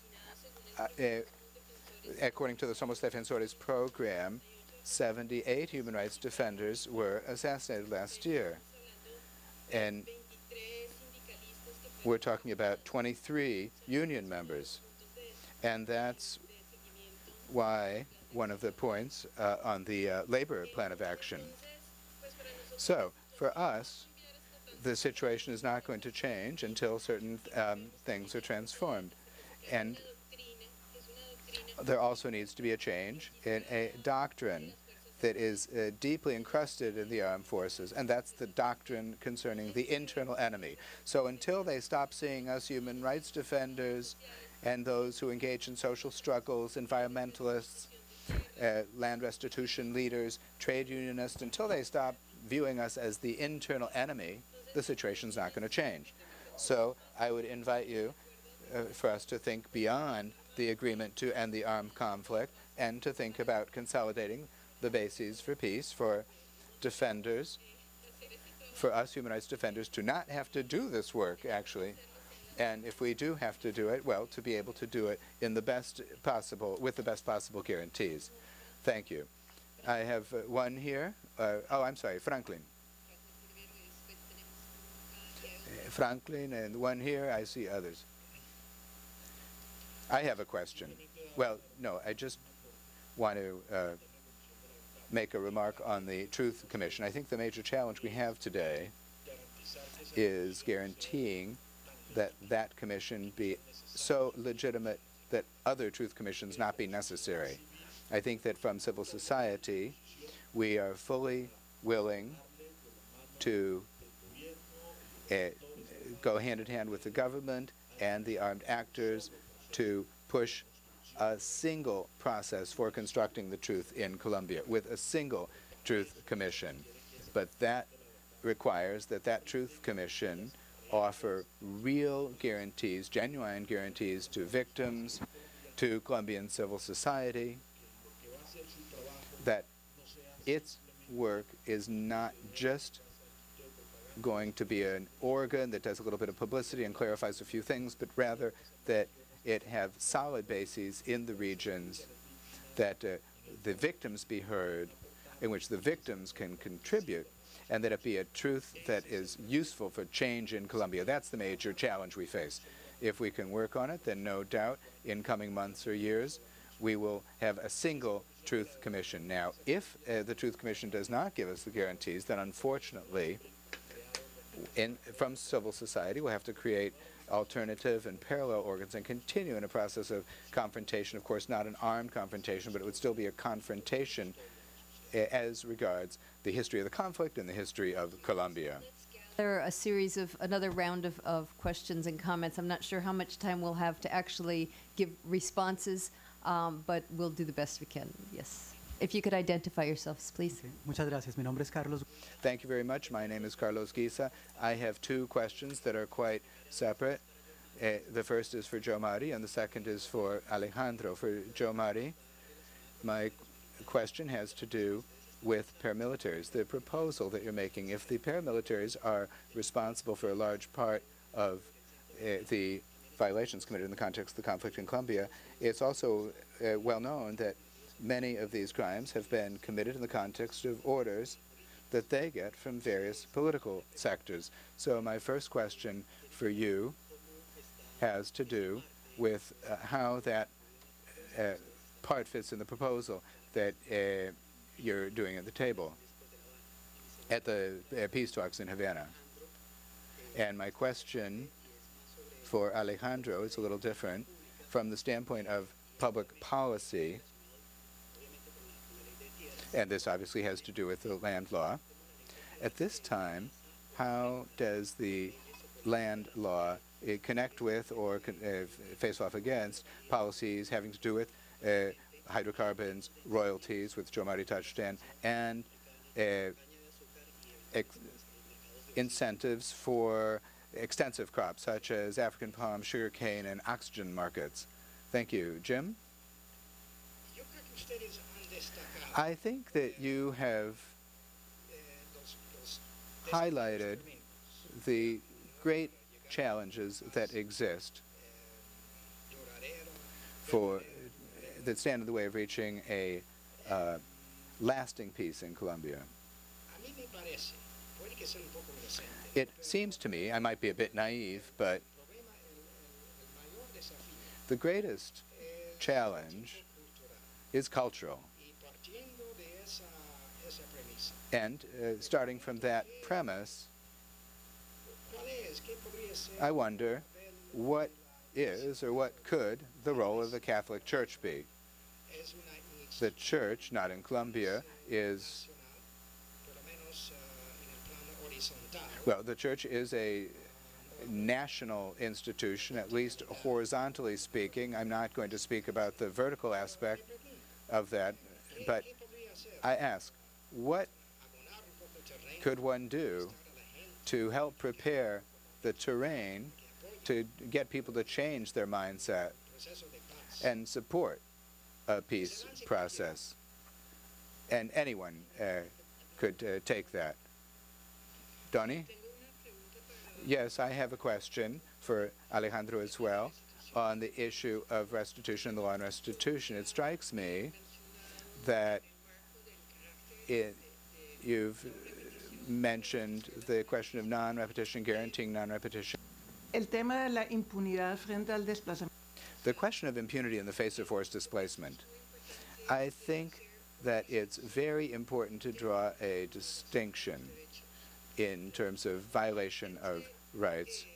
S18: According to the Somos Defensores program, 78 human rights defenders were assassinated last year. And we're talking about 23 union members. And that's why one of the points on the labor plan of action. So for us, the situation is not going to change until certain things are transformed. And there also needs to be a change in a doctrine that is deeply encrusted in the armed forces, and that's the doctrine concerning the internal enemy. So until they stop seeing us human rights defenders and those who engage in social struggles, environmentalists, land restitution leaders, trade unionists, until they stop viewing us as the internal enemy, the situation's not going to change. So I would invite you for us to think beyond the agreement to end the armed conflict and to think about consolidating the bases for peace for defenders, for us human rights defenders to not have to do this work, actually. And if we do have to do it, well, to be able to do it in the best possible, with the best possible guarantees. Thank you. I have one here. Oh, I'm sorry, Franklin. Franklin, and one here. I see others. I have a question. Well, no, I just want to make a remark on the Truth Commission. I think the major challenge we have today is guaranteeing that that commission be so legitimate that other truth commissions not be necessary. I think that from civil society, we are fully willing to go hand in hand with the government and the armed actors to push a single process for constructing the truth in Colombia with a single truth commission. But that requires that that truth commission offer real guarantees, genuine guarantees to victims, to Colombian civil society, that its work is not just going to be an organ that does a little bit of publicity and clarifies a few things, but rather that it have solid bases in the regions, that the victims be heard, in which the victims can contribute, and that it be a truth that is useful for change in Colombia. That's the major challenge we face. If we can work on it, then no doubt in coming months or years, we will have a single Truth Commission. Now, if the Truth Commission does not give us the guarantees, then unfortunately, from civil society, we'll have to create alternative and parallel organs and continue in a process of confrontation. Of course, not an armed confrontation, but it would still be a confrontation as regards the history of the conflict and the history of Colombia.
S8: There are a series of, another round of questions and comments. I'm not sure how much time we'll have to actually give responses, but we'll do the best we can, yes. If you could identify yourselves, please.
S19: Muchas gracias. Mi nombre es Carlos.
S18: Thank you very much. My name is Carlos Guisa. I have two questions that are quite separate. The first is for Joe Mari, and the second is for Alejandro. For Joe Mari, my question has to do with paramilitaries. The proposal that you're making, if the paramilitaries are responsible for a large part of the violations committed in the context of the conflict in Colombia, it's also well known that many of these crimes have been committed in the context of orders that they get from various political sectors. So my first question for you has to do with how that part fits in the proposal that you're doing at the table at the peace talks in Havana. And my question for Alejandro is a little different from the standpoint of public policy. And this obviously has to do with the land law. At this time, how does the land law connect with or face off against policies having to do with hydrocarbons, royalties, which Joe Mari touched on, and incentives for extensive crops, such as African palm, sugarcane, and oxygen markets? Thank you. Jim? I think that you have highlighted the great challenges that exist that stand in the way of reaching a lasting peace in Colombia. It seems to me, I might be a bit naive, but the greatest challenge is cultural. And starting from that premise, I wonder what is or what could the role of the Catholic Church be. The Church, not in Colombia, is, well, the Church is a national institution, at least horizontally speaking. I'm not going to speak about the vertical aspect of that, but I ask, what could one do to help prepare the terrain to get people to change their mindset and support a peace process? And anyone could take that. Donnie? Yes, I have a question for Alejandro as well on the issue of restitution and the law on restitution. It strikes me that you've mentioned the question of non-repetition, guaranteeing non-repetition.
S20: El tema de la impunidad frente al desplazamiento.
S18: The question of impunity in the face of forced displacement. I think that it's very important to draw a distinction in terms of violation of rights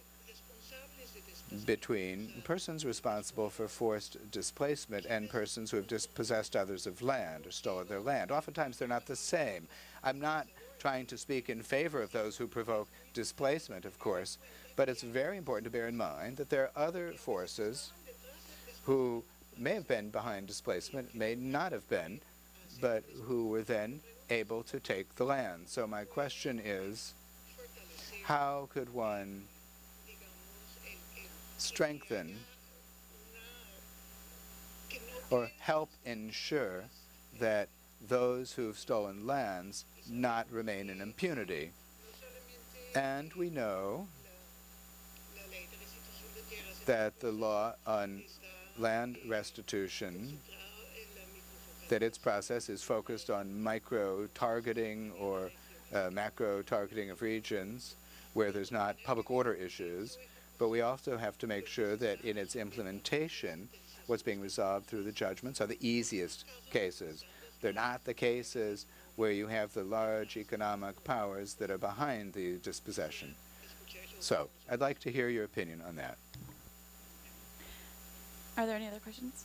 S18: between persons responsible for forced displacement and persons who have dispossessed others of land or stolen their land. Oftentimes they're not the same. I'm not trying to speak in favor of those who provoke displacement, of course, but it's very important to bear in mind that there are other forces who may have been behind displacement, may not have been, but who were then able to take the land. So my question is, how could one strengthen or help ensure that those who've stolen lands not remain in impunity. And we know that the law on land restitution, that its process is focused on micro-targeting or macro-targeting of regions where there's not public order issues, but we also have to make sure that in its implementation, what's being resolved through the judgments are the easiest cases. They're not the cases where you have the large economic powers that are behind the dispossession. So I'd like to hear your opinion on that.
S5: Are there any other questions?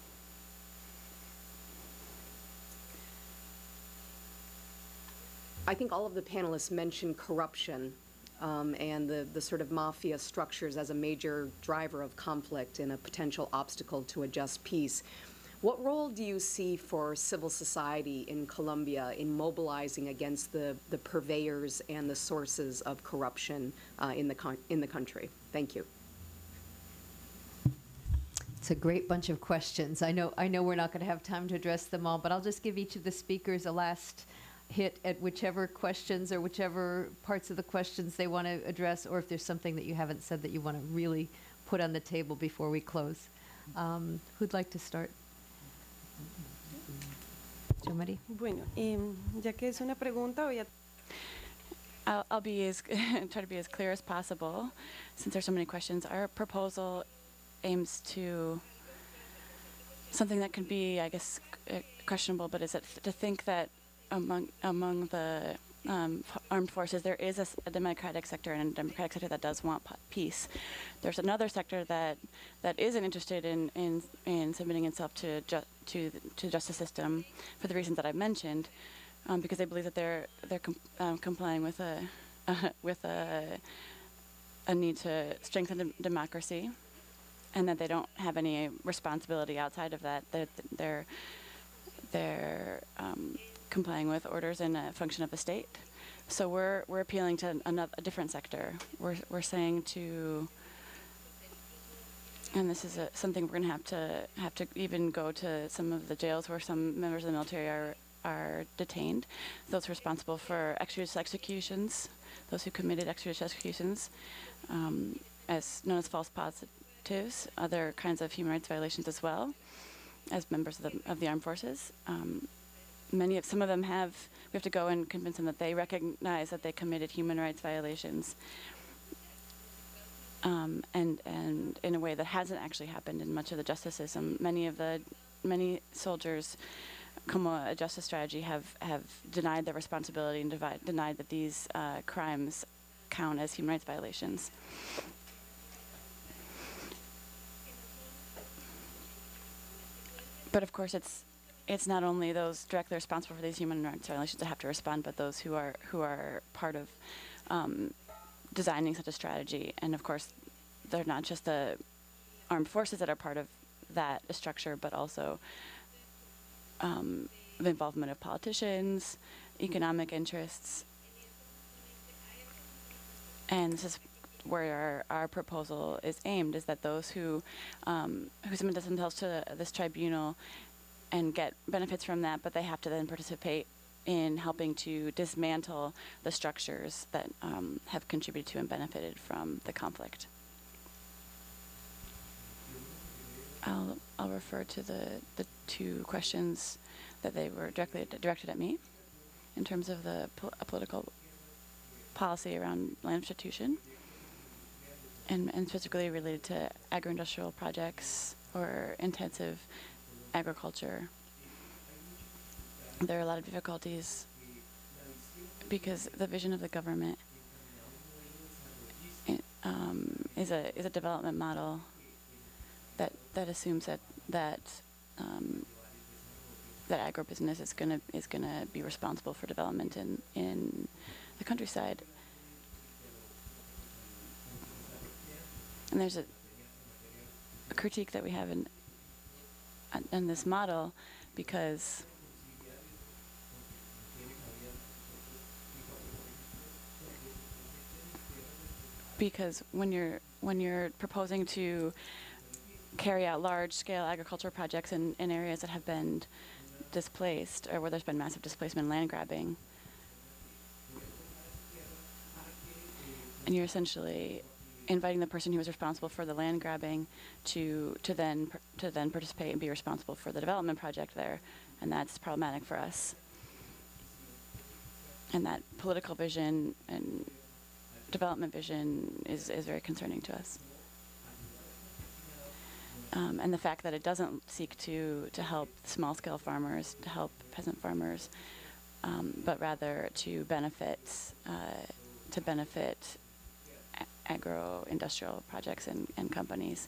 S8: I think all of the panelists mentioned corruption and the sort of mafia structures as a major driver of conflict and a potential obstacle to a just peace. What role do you see for civil society in Colombia in mobilizing against the purveyors and the sources of corruption in the country? Thank you.
S19: It's a great bunch of questions. I know we're not going to have time to address them all, but I'll just give each of the speakers a last hit at whichever questions or whichever parts of the questions they want to address, or if there's something that you haven't said that you want to really put on the table before we close. Who'd like to start? Jo Marie?
S9: Bueno, ya que es una pregunta, voy a...
S5: I'll be try to be as clear as possible, since there's so many questions. Our proposal aims to something that can be, I guess, questionable, but is it to think that among the armed forces, there is a democratic sector and a democratic sector that does want peace. There's another sector that isn't interested in submitting itself to the justice system for the reasons that I've mentioned, because they believe that they're complying with a need to strengthen democracy, and that they don't have any responsibility outside of that. They're complying with orders and a function of the state. So we're appealing to a different sector. We're saying to, and this is something we're going to have to even go to some of the jails where some members of the military are detained. Those responsible for extrajudicial executions, those who committed extrajudicial executions, as known as false positives, other kinds of human rights violations as well, as members of the armed forces. Some of them we have to go and convince them that they recognize that they committed human rights violations, and in a way that hasn't actually happened in much of the justice system. Many soldiers, como a justice strategy, have denied their responsibility and denied that these crimes count as human rights violations. But of course, it's not only those directly responsible for these human rights violations that have to respond, but those who are part of designing such a strategy. And of course, they're not just the armed forces that are part of that structure, but also the involvement of politicians, economic interests. And this is where our proposal is aimed, is that those who submit themselves to this tribunal and get benefits from that, but they have to then participate in helping to dismantle the structures that have contributed to and benefited from the conflict. I'll refer to the two questions that they were directed at me in terms of the political policy around land restitution, and specifically related to agro-industrial projects or intensive agriculture. There are a lot of difficulties because the vision of the government is a development model that assumes that agribusiness is gonna be responsible for development in the countryside. And there's a critique that we have in this model, because when you're proposing to carry out large-scale agricultural projects in areas that have been displaced, or where there's been massive displacement and land grabbing, and you're essentially inviting the person who was responsible for the land grabbing to then participate and be responsible for the development project there, and that's problematic for us. And that political vision and development vision is very concerning to us. And the fact that it doesn't seek to help small-scale farmers, to help peasant farmers, but rather to benefit agro-industrial projects and companies.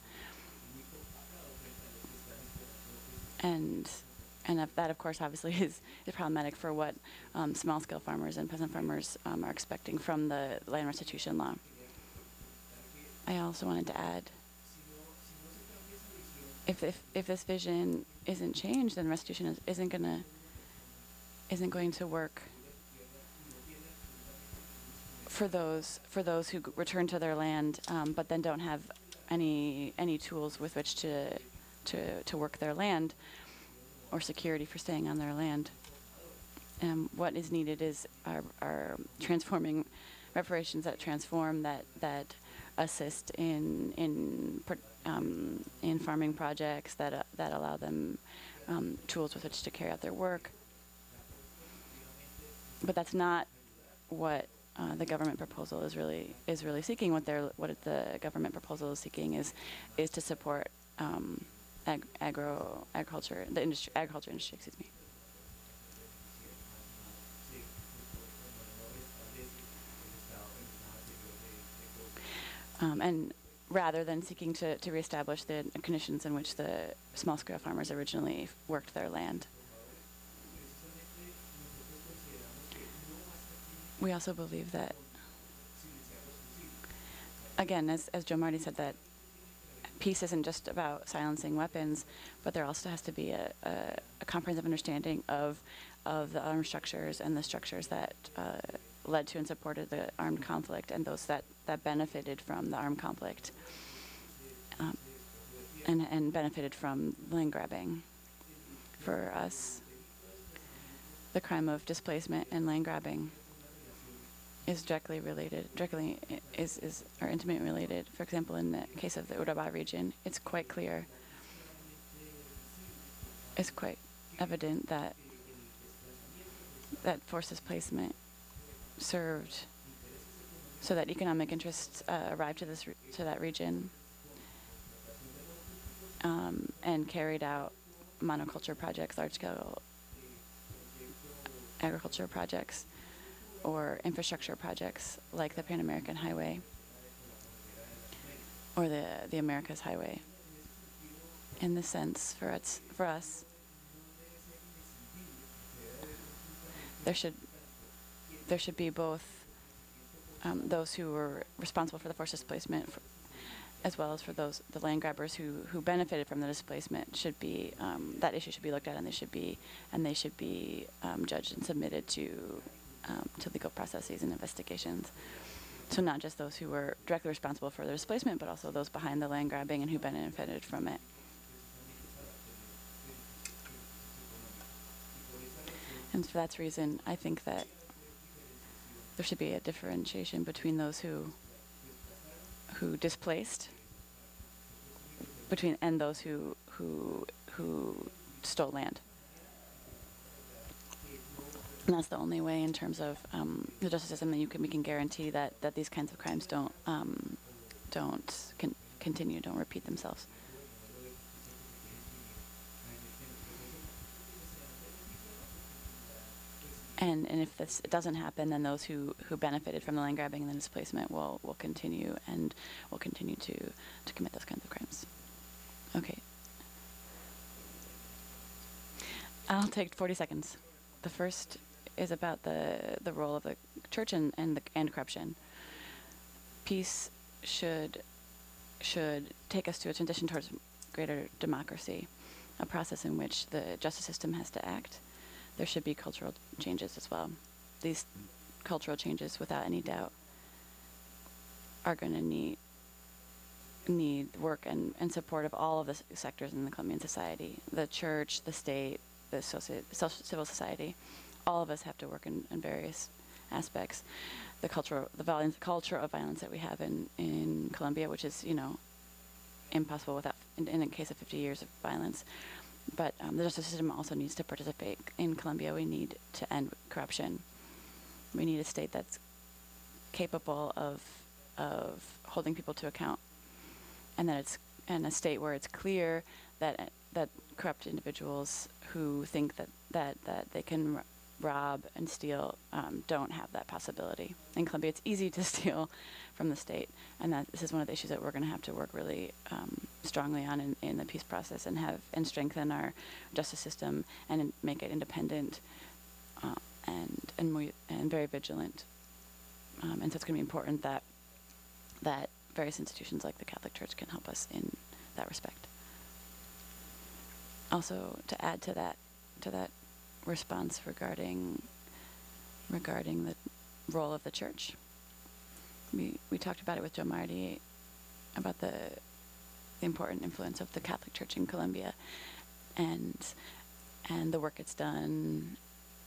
S5: And that, of course, obviously is problematic for what small-scale farmers and peasant farmers are expecting from the land restitution law. I also wanted to add, if this vision isn't changed, then restitution isn't going to work for those who return to their land, but then don't have any tools with which to work their land, or security for staying on their land. What is needed is our transforming reparations that transform, that assist in farming projects, that allow them tools with which to carry out their work. But that's not what the government proposal is really seeking. What the government proposal is seeking is to support agriculture industry, excuse me. And rather than seeking to reestablish the conditions in which the small-scale farmers originally worked their land. We also believe that, again, as Joe Marty said, that peace isn't just about silencing weapons, but there also has to be a comprehensive understanding of the armed structures and the structures that led to and supported the armed conflict, and those that benefited from the armed conflict, and benefited from land grabbing. For us, the crime of displacement and land grabbing is directly related, are intimately related. For example, in the case of the Urabá region, it's quite clear, it's quite evident that forced displacement served so that economic interests arrived to that region, and carried out monoculture projects, large-scale agriculture projects, or infrastructure projects like the Pan American Highway or the Americas Highway. In this sense, for us, there should be both those who were responsible for the forced displacement, as well as for the land grabbers who benefited from the displacement. Should be that issue should be looked at, and they should be judged and submitted to legal processes and investigations. So not just those who were directly responsible for the displacement, but also those behind the land grabbing and who benefited from it. And for that reason, I think that there should be a differentiation between those who displaced, and those who stole land. And that's the only way, in terms of the justice system, that we can guarantee that these kinds of crimes don't continue, don't repeat themselves. And if this doesn't happen, then those who benefited from the land grabbing and the displacement will continue to commit those kinds of crimes. Okay. I'll take 40 seconds. The first is about the role of the church and corruption. Peace should take us to a transition towards greater democracy, a process in which the justice system has to act. There should be cultural changes as well. These cultural changes, without any doubt, are going to need work and support of all of the sectors in the Colombian society: the church, the state, the civil society. All of us have to work in various aspects. The culture of violence that we have in Colombia, which is, impossible without, in a case of 50 years of violence. But the justice system also needs to participate. In Colombia, we need to end corruption. We need a state that's capable of holding people to account, and a state where it's clear that corrupt individuals who think that they can rob and steal don't have that possibility. In Colombia, it's easy to steal from the state, and this is one of the issues that we're going to have to work really strongly on in the peace process, and strengthen our justice system and make it independent and very vigilant. And so it's going to be important that various institutions like the Catholic Church can help us in that respect. Also, to add to that response regarding the role of the church, we talked about it with Joe Marti about the important influence of the Catholic Church in Colombia, and the work it's done.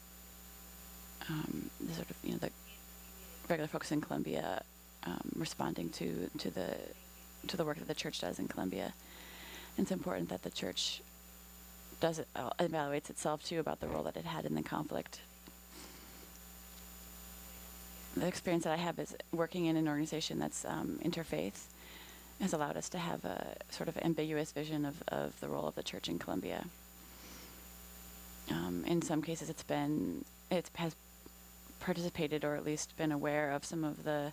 S5: The sort of the regular folks in Colombia responding to the work that the church does in Colombia. And it's important that the church evaluates itself too about the role that it had in the conflict. The experience that I have is working in an organization that's interfaith has allowed us to have a sort of ambiguous vision of the role of the church in Colombia. In some cases, it has participated, or at least been aware of some of the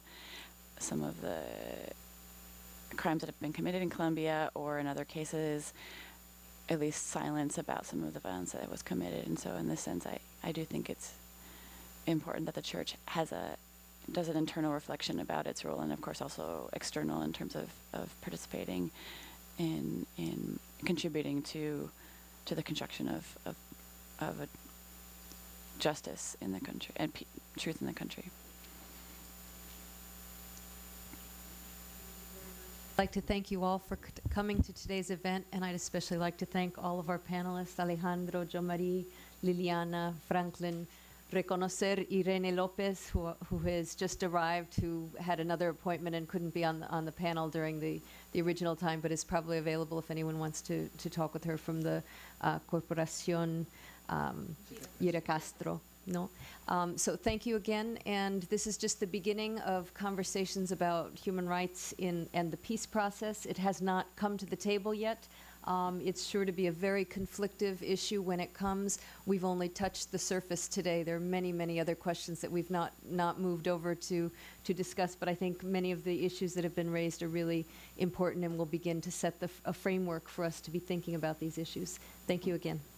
S5: crimes that have been committed in Colombia, or in other cases, at least silence about some of the violence that was committed. And so in this sense, I do think it's important that the church does an internal reflection about its role, and of course also external in terms of participating in contributing to the construction of a justice in the country and truth in the country.
S19: I'd like to thank you all for coming to today's event, and I'd especially like to thank all of our panelists, Alejandro, Jo Marie, Liliana, Franklin, reconocer Irene Lopez, who has just arrived, who had another appointment and couldn't be on the panel during the original time, but is probably available if anyone wants to talk with her, from the Corporación Giracastro. No. So thank you again, and this is just the beginning of conversations about human rights and the peace process. It has not come to the table yet. It's sure to be a very conflictive issue when it comes. We've only touched the surface today. There are many, many other questions that we've not moved over to discuss, but I think many of the issues that have been raised are really important and will begin to set a framework for us to be thinking about these issues. Thank you again.